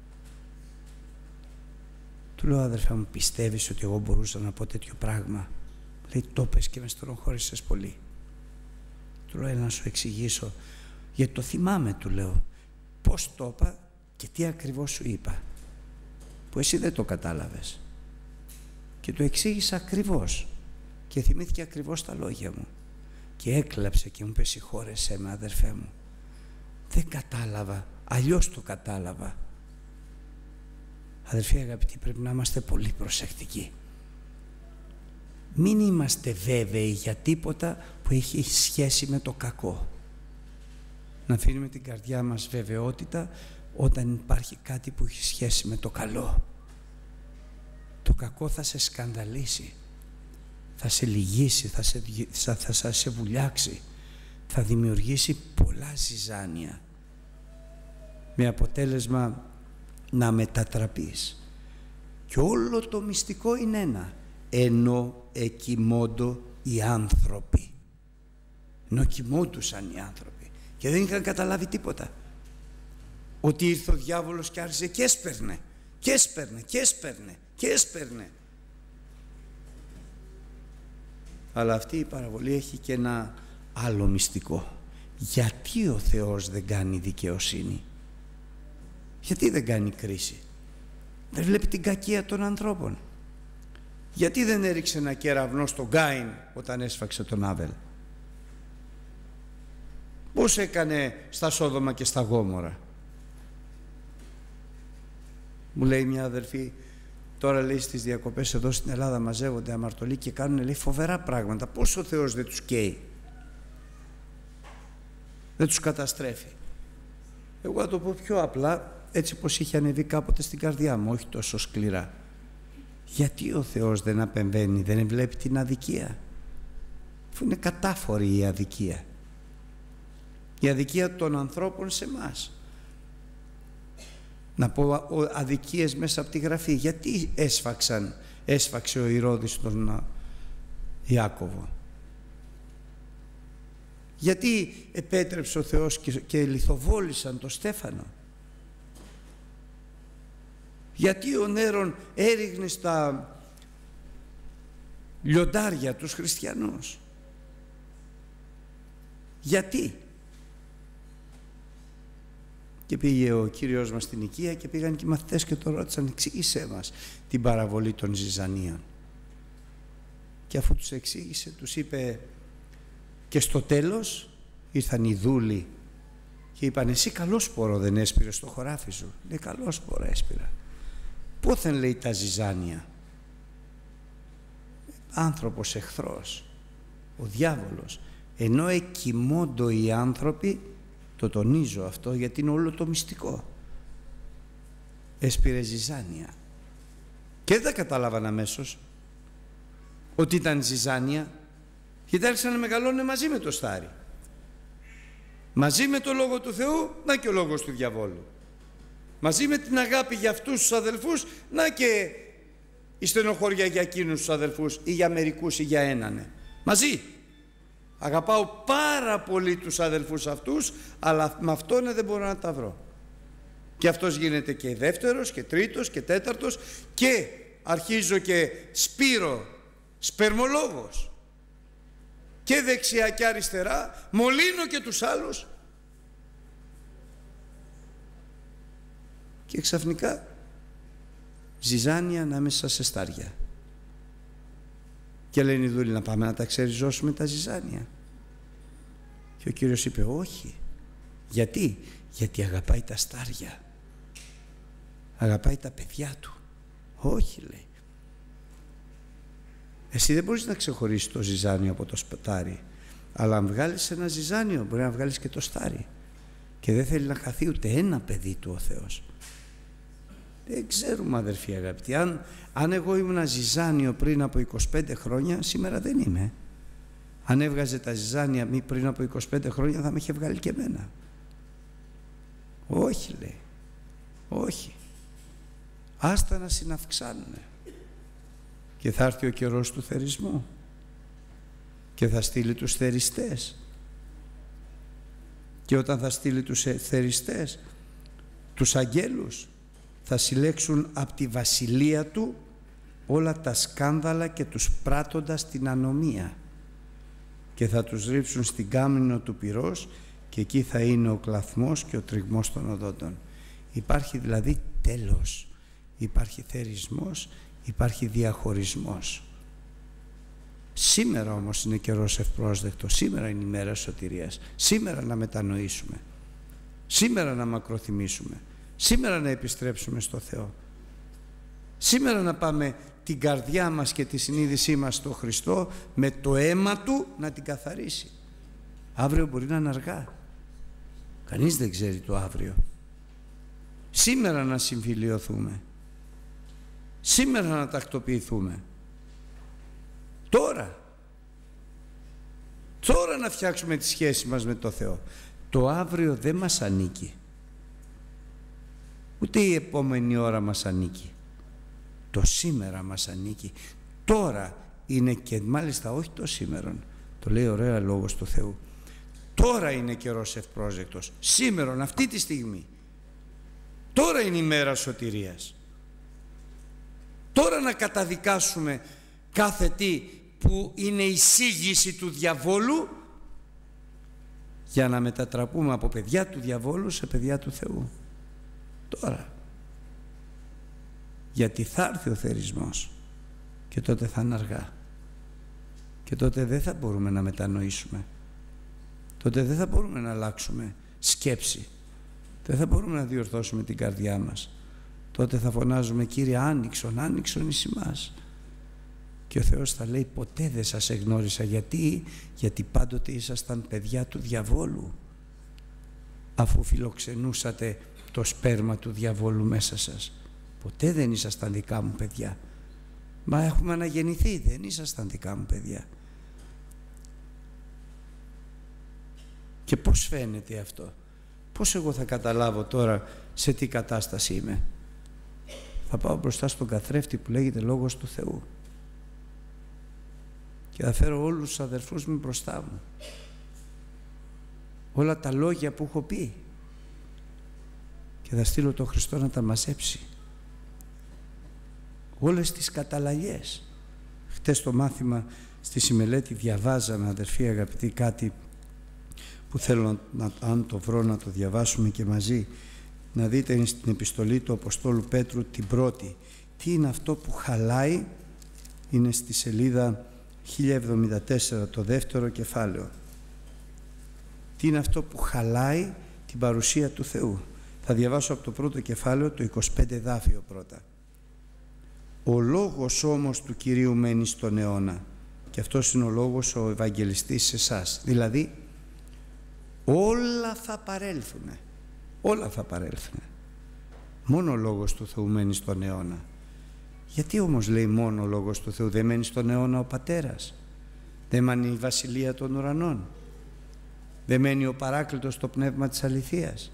Του λέω, αδερφέ μου, πιστεύεις ότι εγώ μπορούσα να πω τέτοιο πράγμα? Λέει, το πες και με στενοχώρησες πολύ. Του λέω, έλα να σου εξηγήσω, γιατί το θυμάμαι, του λέω, πώς το είπα και τι ακριβώς σου είπα, που εσύ δεν το κατάλαβες. Και του εξήγησα ακριβώς και θυμήθηκε ακριβώς τα λόγια μου και έκλαψε και μου είπε, συγχώρεσέ με, αδερφέ μου, δεν κατάλαβα, αλλιώς το κατάλαβα. Αδερφοί αγαπητοί, πρέπει να είμαστε πολύ προσεκτικοί. Μην είμαστε βέβαιοι για τίποτα που έχει σχέση με το κακό. Να αφήνουμε την καρδιά μας βεβαιότητα όταν υπάρχει κάτι που έχει σχέση με το καλό. Το κακό θα σε σκανδαλίσει, θα σε λυγίσει, θα σε, θα, θα, θα σε βουλιάξει, θα δημιουργήσει πολλά ζυζάνια, με αποτέλεσμα να μετατραπείς. Και όλο το μυστικό είναι ένα, ενώ εκοιμώντο οι άνθρωποι. Ενώ κοιμόντουσαν οι άνθρωποι και δεν είχαν καταλάβει τίποτα. Ότι ήρθε ο διάβολος και άρχισε και έσπερνε και έσπερνε και έσπερνε και έσπερνε. Αλλά αυτή η παραβολή έχει και ένα άλλο μυστικό. Γιατί ο Θεός δεν κάνει δικαιοσύνη? Γιατί δεν κάνει κρίση? Δεν βλέπει την κακία των ανθρώπων? Γιατί δεν έριξε ένα κεραυνό στον Κάιν όταν έσφαξε τον Άβελ? Πώς έκανε στα Σόδομα και στα Γόμορα? Μου λέει μια αδερφή, τώρα λέει στις διακοπές εδώ στην Ελλάδα μαζεύονται αμαρτωλοί και κάνουν, λέει, φοβερά πράγματα. Πώς ο Θεός δεν τους καίει, δεν τους καταστρέφει? Εγώ θα το πω πιο απλά, έτσι πως είχε ανεβεί κάποτε στην καρδιά μου, όχι τόσο σκληρά. Γιατί ο Θεός δεν απεμβαίνει, δεν βλέπει την αδικία? Αφού είναι κατάφορη η αδικία. Η αδικία των ανθρώπων σε εμάς. Να πω αδικίες μέσα από τη Γραφή. Γιατί έσφαξαν, έσφαξε ο Ηρώδης τον Ιάκωβο? Γιατί επέτρεψε ο Θεός και, και λιθοβόλησαν τον Στέφανο? Γιατί ο Νέρον έριγνε στα λιοντάρια τους χριστιανούς? Γιατί? Και πήγε ο Κύριος μας στην οικία και πήγαν και οι μαθητές και το ρώτησαν, εξήγησέ μας την παραβολή των ζυζανίων. Και και αφού τους εξήγησε, τους είπε, και στο τέλος ήρθαν οι δούλοι και είπαν, εσύ καλό σπόρο δεν έσπηρες στο χωράφι σου? Λέει, καλό σπόρο έσπηρα. Πόθεν, λέει, τα ζυζάνια? Άνθρωπος εχθρός, ο διάβολος, ενώ εκοιμώντο οι άνθρωποι, το τονίζω αυτό γιατί είναι όλο το μυστικό, έσπηρε ζυζάνια και δεν τα κατάλαβαν αμέσως ότι ήταν ζυζάνια, γιατί άρχισαν να μεγαλώνουν μαζί με το στάρι, μαζί με το Λόγο του Θεού, να και ο λόγος του διαβόλου, μαζί με την αγάπη για αυτούς τους αδελφούς, να και η στενοχώρια για εκείνους τους αδελφούς ή για μερικούς ή για έναν, μαζί. Αγαπάω πάρα πολύ τους αδελφούς αυτούς, αλλά με αυτόν δεν μπορώ να τα βρω. Και αυτός γίνεται και δεύτερος και τρίτος και τέταρτος και αρχίζω και σπείρω σπερμολόγος και δεξιά και αριστερά, μολύνω και τους άλλους και ξαφνικά ζυζάνια ανάμεσα σε στάρια. Και λένε οι δούλοι, να πάμε να τα ξεριζώσουμε τα ζυζάνια. Και ο Κύριος είπε, όχι. Γιατί? Γιατί αγαπάει τα στάρια, αγαπάει τα παιδιά του. Όχι, λέει. Εσύ δεν μπορείς να ξεχωρίσεις το ζυζάνιο από το στάρι, αλλά αν βγάλεις ένα ζυζάνιο μπορεί να βγάλεις και το στάρι, και δεν θέλει να χαθεί ούτε ένα παιδί του ο Θεός. Δεν ξέρουμε, αδερφοί αγαπητοί, αν, αν εγώ ήμουν ζυζάνιο πριν από είκοσι πέντε χρόνια, σήμερα δεν είμαι. Αν έβγαζε τα ζυζάνια μη πριν από είκοσι πέντε χρόνια, θα με είχε βγάλει και εμένα. Όχι, λέει, όχι. Άστα να συναυξάνουνε. Και θα έρθει ο καιρός του θερισμού και θα στείλει τους θεριστές. Και όταν θα στείλει τους θεριστές, τους αγγέλους, θα συλλέξουν από τη βασιλεία του όλα τα σκάνδαλα και τους πράττοντας την ανομία, και θα τους ρίψουν στην κάμνηνο του πυρός, και εκεί θα είναι ο κλαθμός και ο τριγμός των οδόντων. Υπάρχει δηλαδή τέλος, υπάρχει θερισμός, υπάρχει διαχωρισμός. Σήμερα όμως είναι καιρός ευπρόσδεκτος, σήμερα είναι η μέρα σωτηρίας, σήμερα να μετανοήσουμε, σήμερα να μακροθυμήσουμε, σήμερα να επιστρέψουμε στο Θεό, σήμερα να πάμε την καρδιά μας και τη συνείδησή μας στο Χριστό με το αίμα Του να την καθαρίσει. Αύριο μπορεί να είναι αργά, κανείς δεν ξέρει το αύριο. Σήμερα να συμφιλιωθούμε, σήμερα να τακτοποιηθούμε, τώρα τώρα να φτιάξουμε τη σχέση μας με το Θεό. Το αύριο δεν μας ανήκει, ούτε η επόμενη ώρα μας ανήκει, το σήμερα μας ανήκει. Τώρα είναι, και μάλιστα όχι το σήμερον, το λέει ωραία λόγος του Θεού, τώρα είναι καιρός ευπρόσδεκτος, σήμερον, αυτή τη στιγμή, τώρα είναι η μέρα σωτηρίας. Τώρα να καταδικάσουμε κάθε τι που είναι εισήγηση του διαβόλου, για να μετατραπούμε από παιδιά του διαβόλου σε παιδιά του Θεού. Τώρα. Γιατί θα έρθει ο θερισμός και τότε θα είναι αργά. Και τότε δεν θα μπορούμε να μετανοήσουμε. Τότε δεν θα μπορούμε να αλλάξουμε σκέψη. Δεν θα μπορούμε να διορθώσουμε την καρδιά μας. Τότε θα φωνάζουμε, Κύριε, άνοιξον, άνοιξον εις ημάς. Και ο Θεός θα λέει, ποτέ δεν σας εγνώρισα. Γιατί? Γιατί πάντοτε ήσασταν παιδιά του διαβόλου, αφού φιλοξενούσατε το σπέρμα του διαβόλου μέσα σας. Ποτέ δεν ήσασταν δικά μου παιδιά. Μα έχουμε αναγεννηθεί, δεν ήσασταν δικά μου παιδιά. Και πώς φαίνεται αυτό? Πώς εγώ θα καταλάβω τώρα σε τι κατάσταση είμαι? Θα πάω μπροστά στον καθρέφτη που λέγεται Λόγος του Θεού και θα φέρω όλους τους αδερφούς μου μπροστά μου, όλα τα λόγια που έχω πει, και θα στείλω τον Χριστό να τα μαζέψει, όλες τις καταλαγές. Χτες το μάθημα στη συμμελέτη διαβάζαμε, αδερφοί αγαπητοί, κάτι που θέλω να, αν το βρω, να το διαβάσουμε και μαζί. Να δείτε στην επιστολή του Αποστόλου Πέτρου την πρώτη. Τι είναι αυτό που χαλάει? Είναι στη σελίδα χίλια εβδομήντα τέσσερα, το δεύτερο κεφάλαιο. Τι είναι αυτό που χαλάει την παρουσία του Θεού? Θα διαβάσω από το πρώτο κεφάλαιο, το είκοσι πέντε εδάφιο πρώτα. Ο λόγος όμως του Κυρίου μένει στον αιώνα. Και αυτός είναι ο λόγος ο Ευαγγελιστής σε εσάς. Δηλαδή, όλα θα παρέλθουνε. Όλα θα παρέλθουνε. Μόνο ο λόγος του Θεού μένει στον αιώνα. Γιατί όμως λέει μόνο ο λόγος του Θεού? Δεν μένει στον αιώνα ο Πατέρας? Δεν μένει η Βασιλεία των Ουρανών? Δεν μένει ο Παράκλητος, το Πνεύμα της Αληθείας?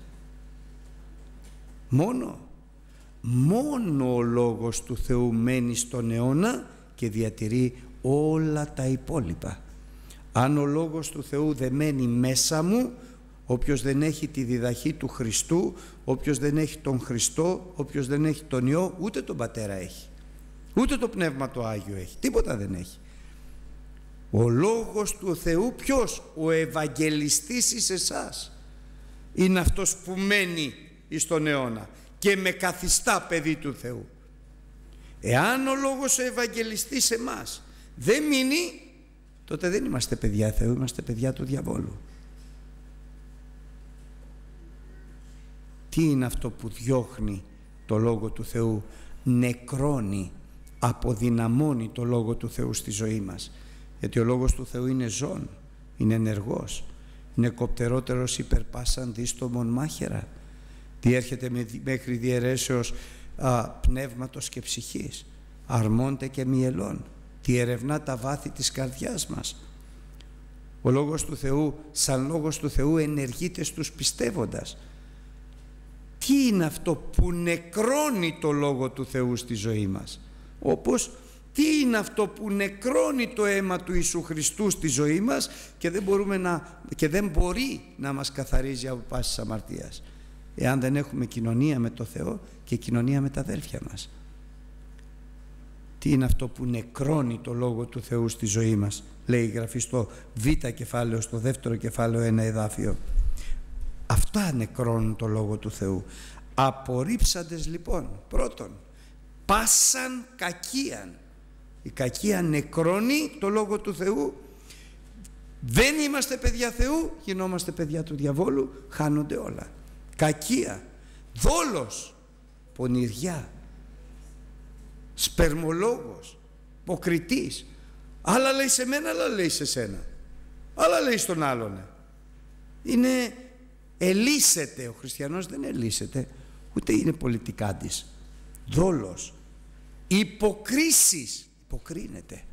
Μόνο. Μόνο ο λόγος του Θεού μένει στον αιώνα και διατηρεί όλα τα υπόλοιπα. Αν ο λόγος του Θεού δεν μένει μέσα μου, όποιος δεν έχει τη διδαχή του Χριστού, όποιος δεν έχει τον Χριστό, όποιος δεν έχει τον Υιό, ούτε τον Πατέρα έχει, ούτε το Πνεύμα το Άγιο έχει, τίποτα δεν έχει. Ο λόγος του Θεού ποιος? Ο Ευαγγελιστής εις εσάς είναι αυτός που μένει εις τον αιώνα και με καθιστά παιδί του Θεού. Εάν ο λόγος ο Ευαγγελιστής σε εμάς δεν μείνει, τότε δεν είμαστε παιδιά Θεού, είμαστε παιδιά του διαβόλου. Τι είναι αυτό που διώχνει το Λόγο του Θεού? Νεκρώνει, αποδυναμώνει το Λόγο του Θεού στη ζωή μας. Γιατί ο Λόγος του Θεού είναι ζών, είναι ενεργός, είναι κοπτερότερος υπερπάσαν δίστομον μάχαιρα, διέρχεται μέχρι διαιρέσεως α, πνεύματος και ψυχής, αρμόνται και μυελών, διερευνά τα βάθη της καρδιάς μας. Ο Λόγος του Θεού, σαν Λόγος του Θεού, ενεργείται στους πιστεύοντας. Τι είναι αυτό που νεκρώνει το Λόγο του Θεού στη ζωή μας? Όπως τι είναι αυτό που νεκρώνει το αίμα του Ιησού Χριστού στη ζωή μας και δεν, μπορούμε να, και δεν μπορεί να μας καθαρίζει από πάσης αμαρτίας? Εάν δεν έχουμε κοινωνία με το Θεό και κοινωνία με τα αδέλφια μας. Τι είναι αυτό που νεκρώνει το Λόγο του Θεού στη ζωή μας? Λέει η Γραφή στο Β κεφάλαιο, στο δεύτερο κεφάλαιο, ένα εδάφιο. Αυτά νεκρώνουν το Λόγο του Θεού. Απορρίψαντες λοιπόν, πρώτον, πάσαν κακίαν. Η κακία νεκρώνει το Λόγο του Θεού. Δεν είμαστε παιδιά Θεού, γινόμαστε παιδιά του διαβόλου, χάνονται όλα. Κακία, δόλος, πονηριά, σπερμολόγος, υποκριτής. Άλλα λέει σε μένα, άλλα λέει σε σένα, άλλα λέει στον άλλον. Είναι ελύσεται. Ο χριστιανός δεν ελύσεται, ούτε είναι πολιτικάντης. Δόλος, υποκρίσεις, υποκρίνεται.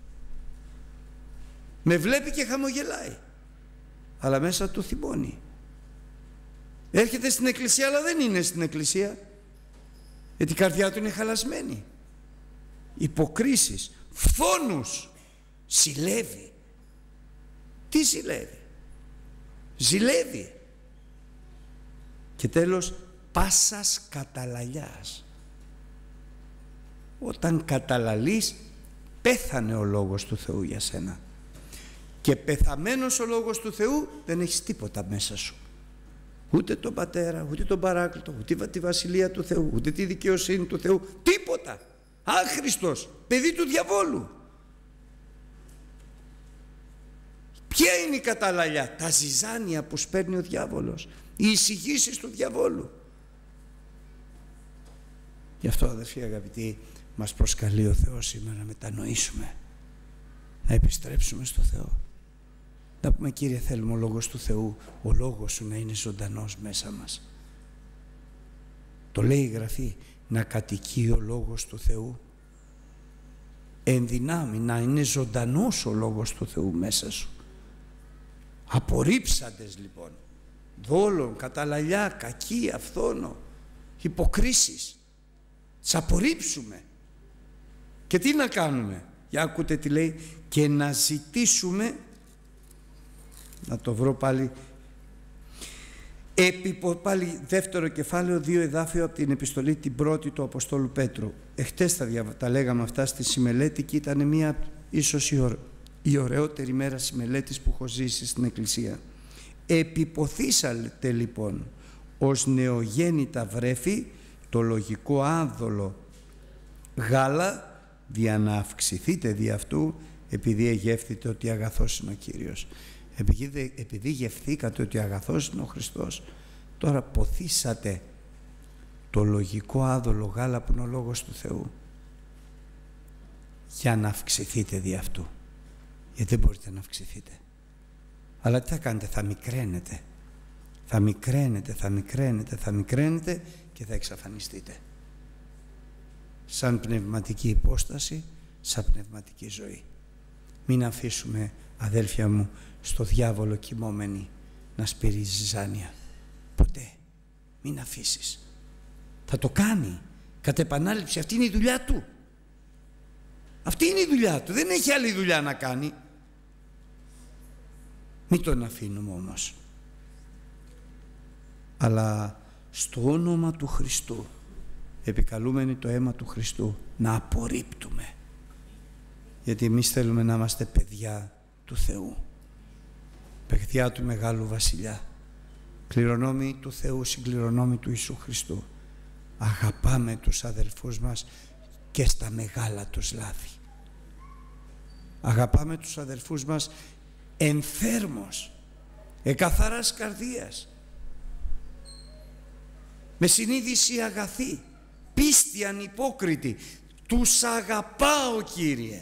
Με βλέπει και χαμογελάει, αλλά μέσα του θυμώνει. Έρχεται στην εκκλησία, αλλά δεν είναι στην εκκλησία, γιατί η καρδιά του είναι χαλασμένη. Υποκρίσεις, φθόνους, ζηλεύει. Τι ζηλεύει? Ζηλεύει. Και τέλος, πάσας καταλαλιάς. Όταν καταλαλείς, πέθανε ο Λόγος του Θεού για σένα. Και πεθαμένος ο Λόγος του Θεού, δεν έχεις τίποτα μέσα σου. Ούτε τον Πατέρα, ούτε τον Παράκλητο, ούτε τη Βασιλεία του Θεού, ούτε τη δικαιοσύνη του Θεού, τίποτα. Άχρηστος, παιδί του διαβόλου. Ποια είναι η καταλαλιά? Τα ζυζάνια που σπέρνει ο διάβολος, οι εισηγήσεις του διαβόλου. Γι' αυτό, αδερφοί αγαπητοί, μας προσκαλεί ο Θεός σήμερα να μετανοήσουμε, να επιστρέψουμε στο Θεό, να πούμε: Κύριε, θέλουμε ο Λόγος του Θεού, ο Λόγος Σου να είναι ζωντανός μέσα μας. Το λέει η Γραφή, να κατοικεί ο Λόγος του Θεού εν δυνάμει, να είναι ζωντανός ο Λόγος του Θεού μέσα σου. Απορρίψαντες λοιπόν, δόλων, καταλαλιά, κακία, φθόνο, υποκρίσεις, τις απορρίψουμε. Και τι να κάνουμε? Για ακούτε τι λέει, και να ζητήσουμε, να το βρω πάλι, επί, πάλι δεύτερο κεφάλαιο, δύο εδάφιο από την επιστολή την πρώτη του Αποστόλου Πέτρου. Εχτες τα, τα λέγαμε αυτά στη συμμελέτη και ήταν μία ίσως η, ωρα, η ωραιότερη μέρα συμμελέτης που έχω ζήσει στην Εκκλησία. Επιποθήσατε λοιπόν ως νεογέννητα βρέφη το λογικό άνδολο γάλα, δια να αυξηθείτε δι' αυτού επειδή εγεύθητε ότι αγαθός είναι ο Κύριος. Επειδή, επειδή γευθήκατε ότι αγαθός είναι ο Χριστός, τώρα ποθήσατε το λογικό άδολο γάλα που είναι ο Λόγος του Θεού για να αυξηθείτε δι' αυτού. Γιατί δεν μπορείτε να αυξηθείτε. Αλλά τι θα κάνετε? Θα μικραίνετε. Θα μικραίνετε, θα μικραίνετε, θα μικραίνετε και θα εξαφανιστείτε. Σαν πνευματική υπόσταση, σαν πνευματική ζωή. Μην αφήσουμε, αδέλφια μου, στο διάβολο κοιμόμενοι να σπηρίζει ζάνια. Ποτέ. Μην αφήσεις. Θα το κάνει. Κατ' επανάληψη. Αυτή είναι η δουλειά του. Αυτή είναι η δουλειά του. Δεν έχει άλλη δουλειά να κάνει. Μην τον αφήνουμε όμως. Αλλά στο όνομα του Χριστού, επικαλούμενοι το αίμα του Χριστού, να απορρίπτουμε. Γιατί εμείς θέλουμε να είμαστε παιδιά του Θεού. Παιδιά του Μεγάλου Βασιλιά. Κληρονόμοι του Θεού, συγκληρονόμοι του Ιησού Χριστού. Αγαπάμε τους αδελφούς μας και στα μεγάλα τους λάθη. Αγαπάμε τους αδελφούς μας ενθέρμος, εκαθαράς καρδίας, με συνείδηση αγαθή, πίστη ανυπόκριτη. Τους αγαπάω, Κύριε.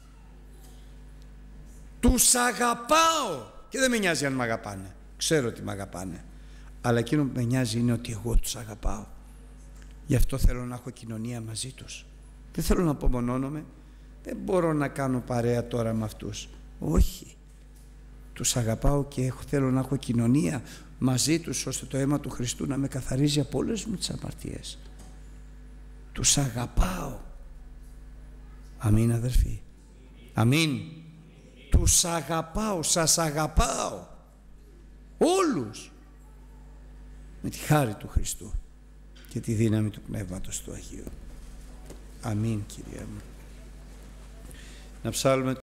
Τους αγαπάω. Και δεν με νοιάζει αν με αγαπάνε. Ξέρω ότι με αγαπάνε. Αλλά εκείνο που με νοιάζει είναι ότι εγώ τους αγαπάω. Γι' αυτό θέλω να έχω κοινωνία μαζί τους. Δεν θέλω να απομονώνομαι. Δεν μπορώ να κάνω παρέα τώρα με αυτούς. Όχι. Τους αγαπάω και έχω, θέλω να έχω κοινωνία μαζί τους, ώστε το αίμα του Χριστού να με καθαρίζει από όλες μου τις αμαρτίες. Τους αγαπάω. Αμήν, αδερφοί. Αμήν. Τους αγαπάω, σας αγαπάω. Όλους. Με τη χάρη του Χριστού και τη δύναμη του Πνεύματος του Αγίου. Αμήν, Κυρία μου. Να ψάλουμε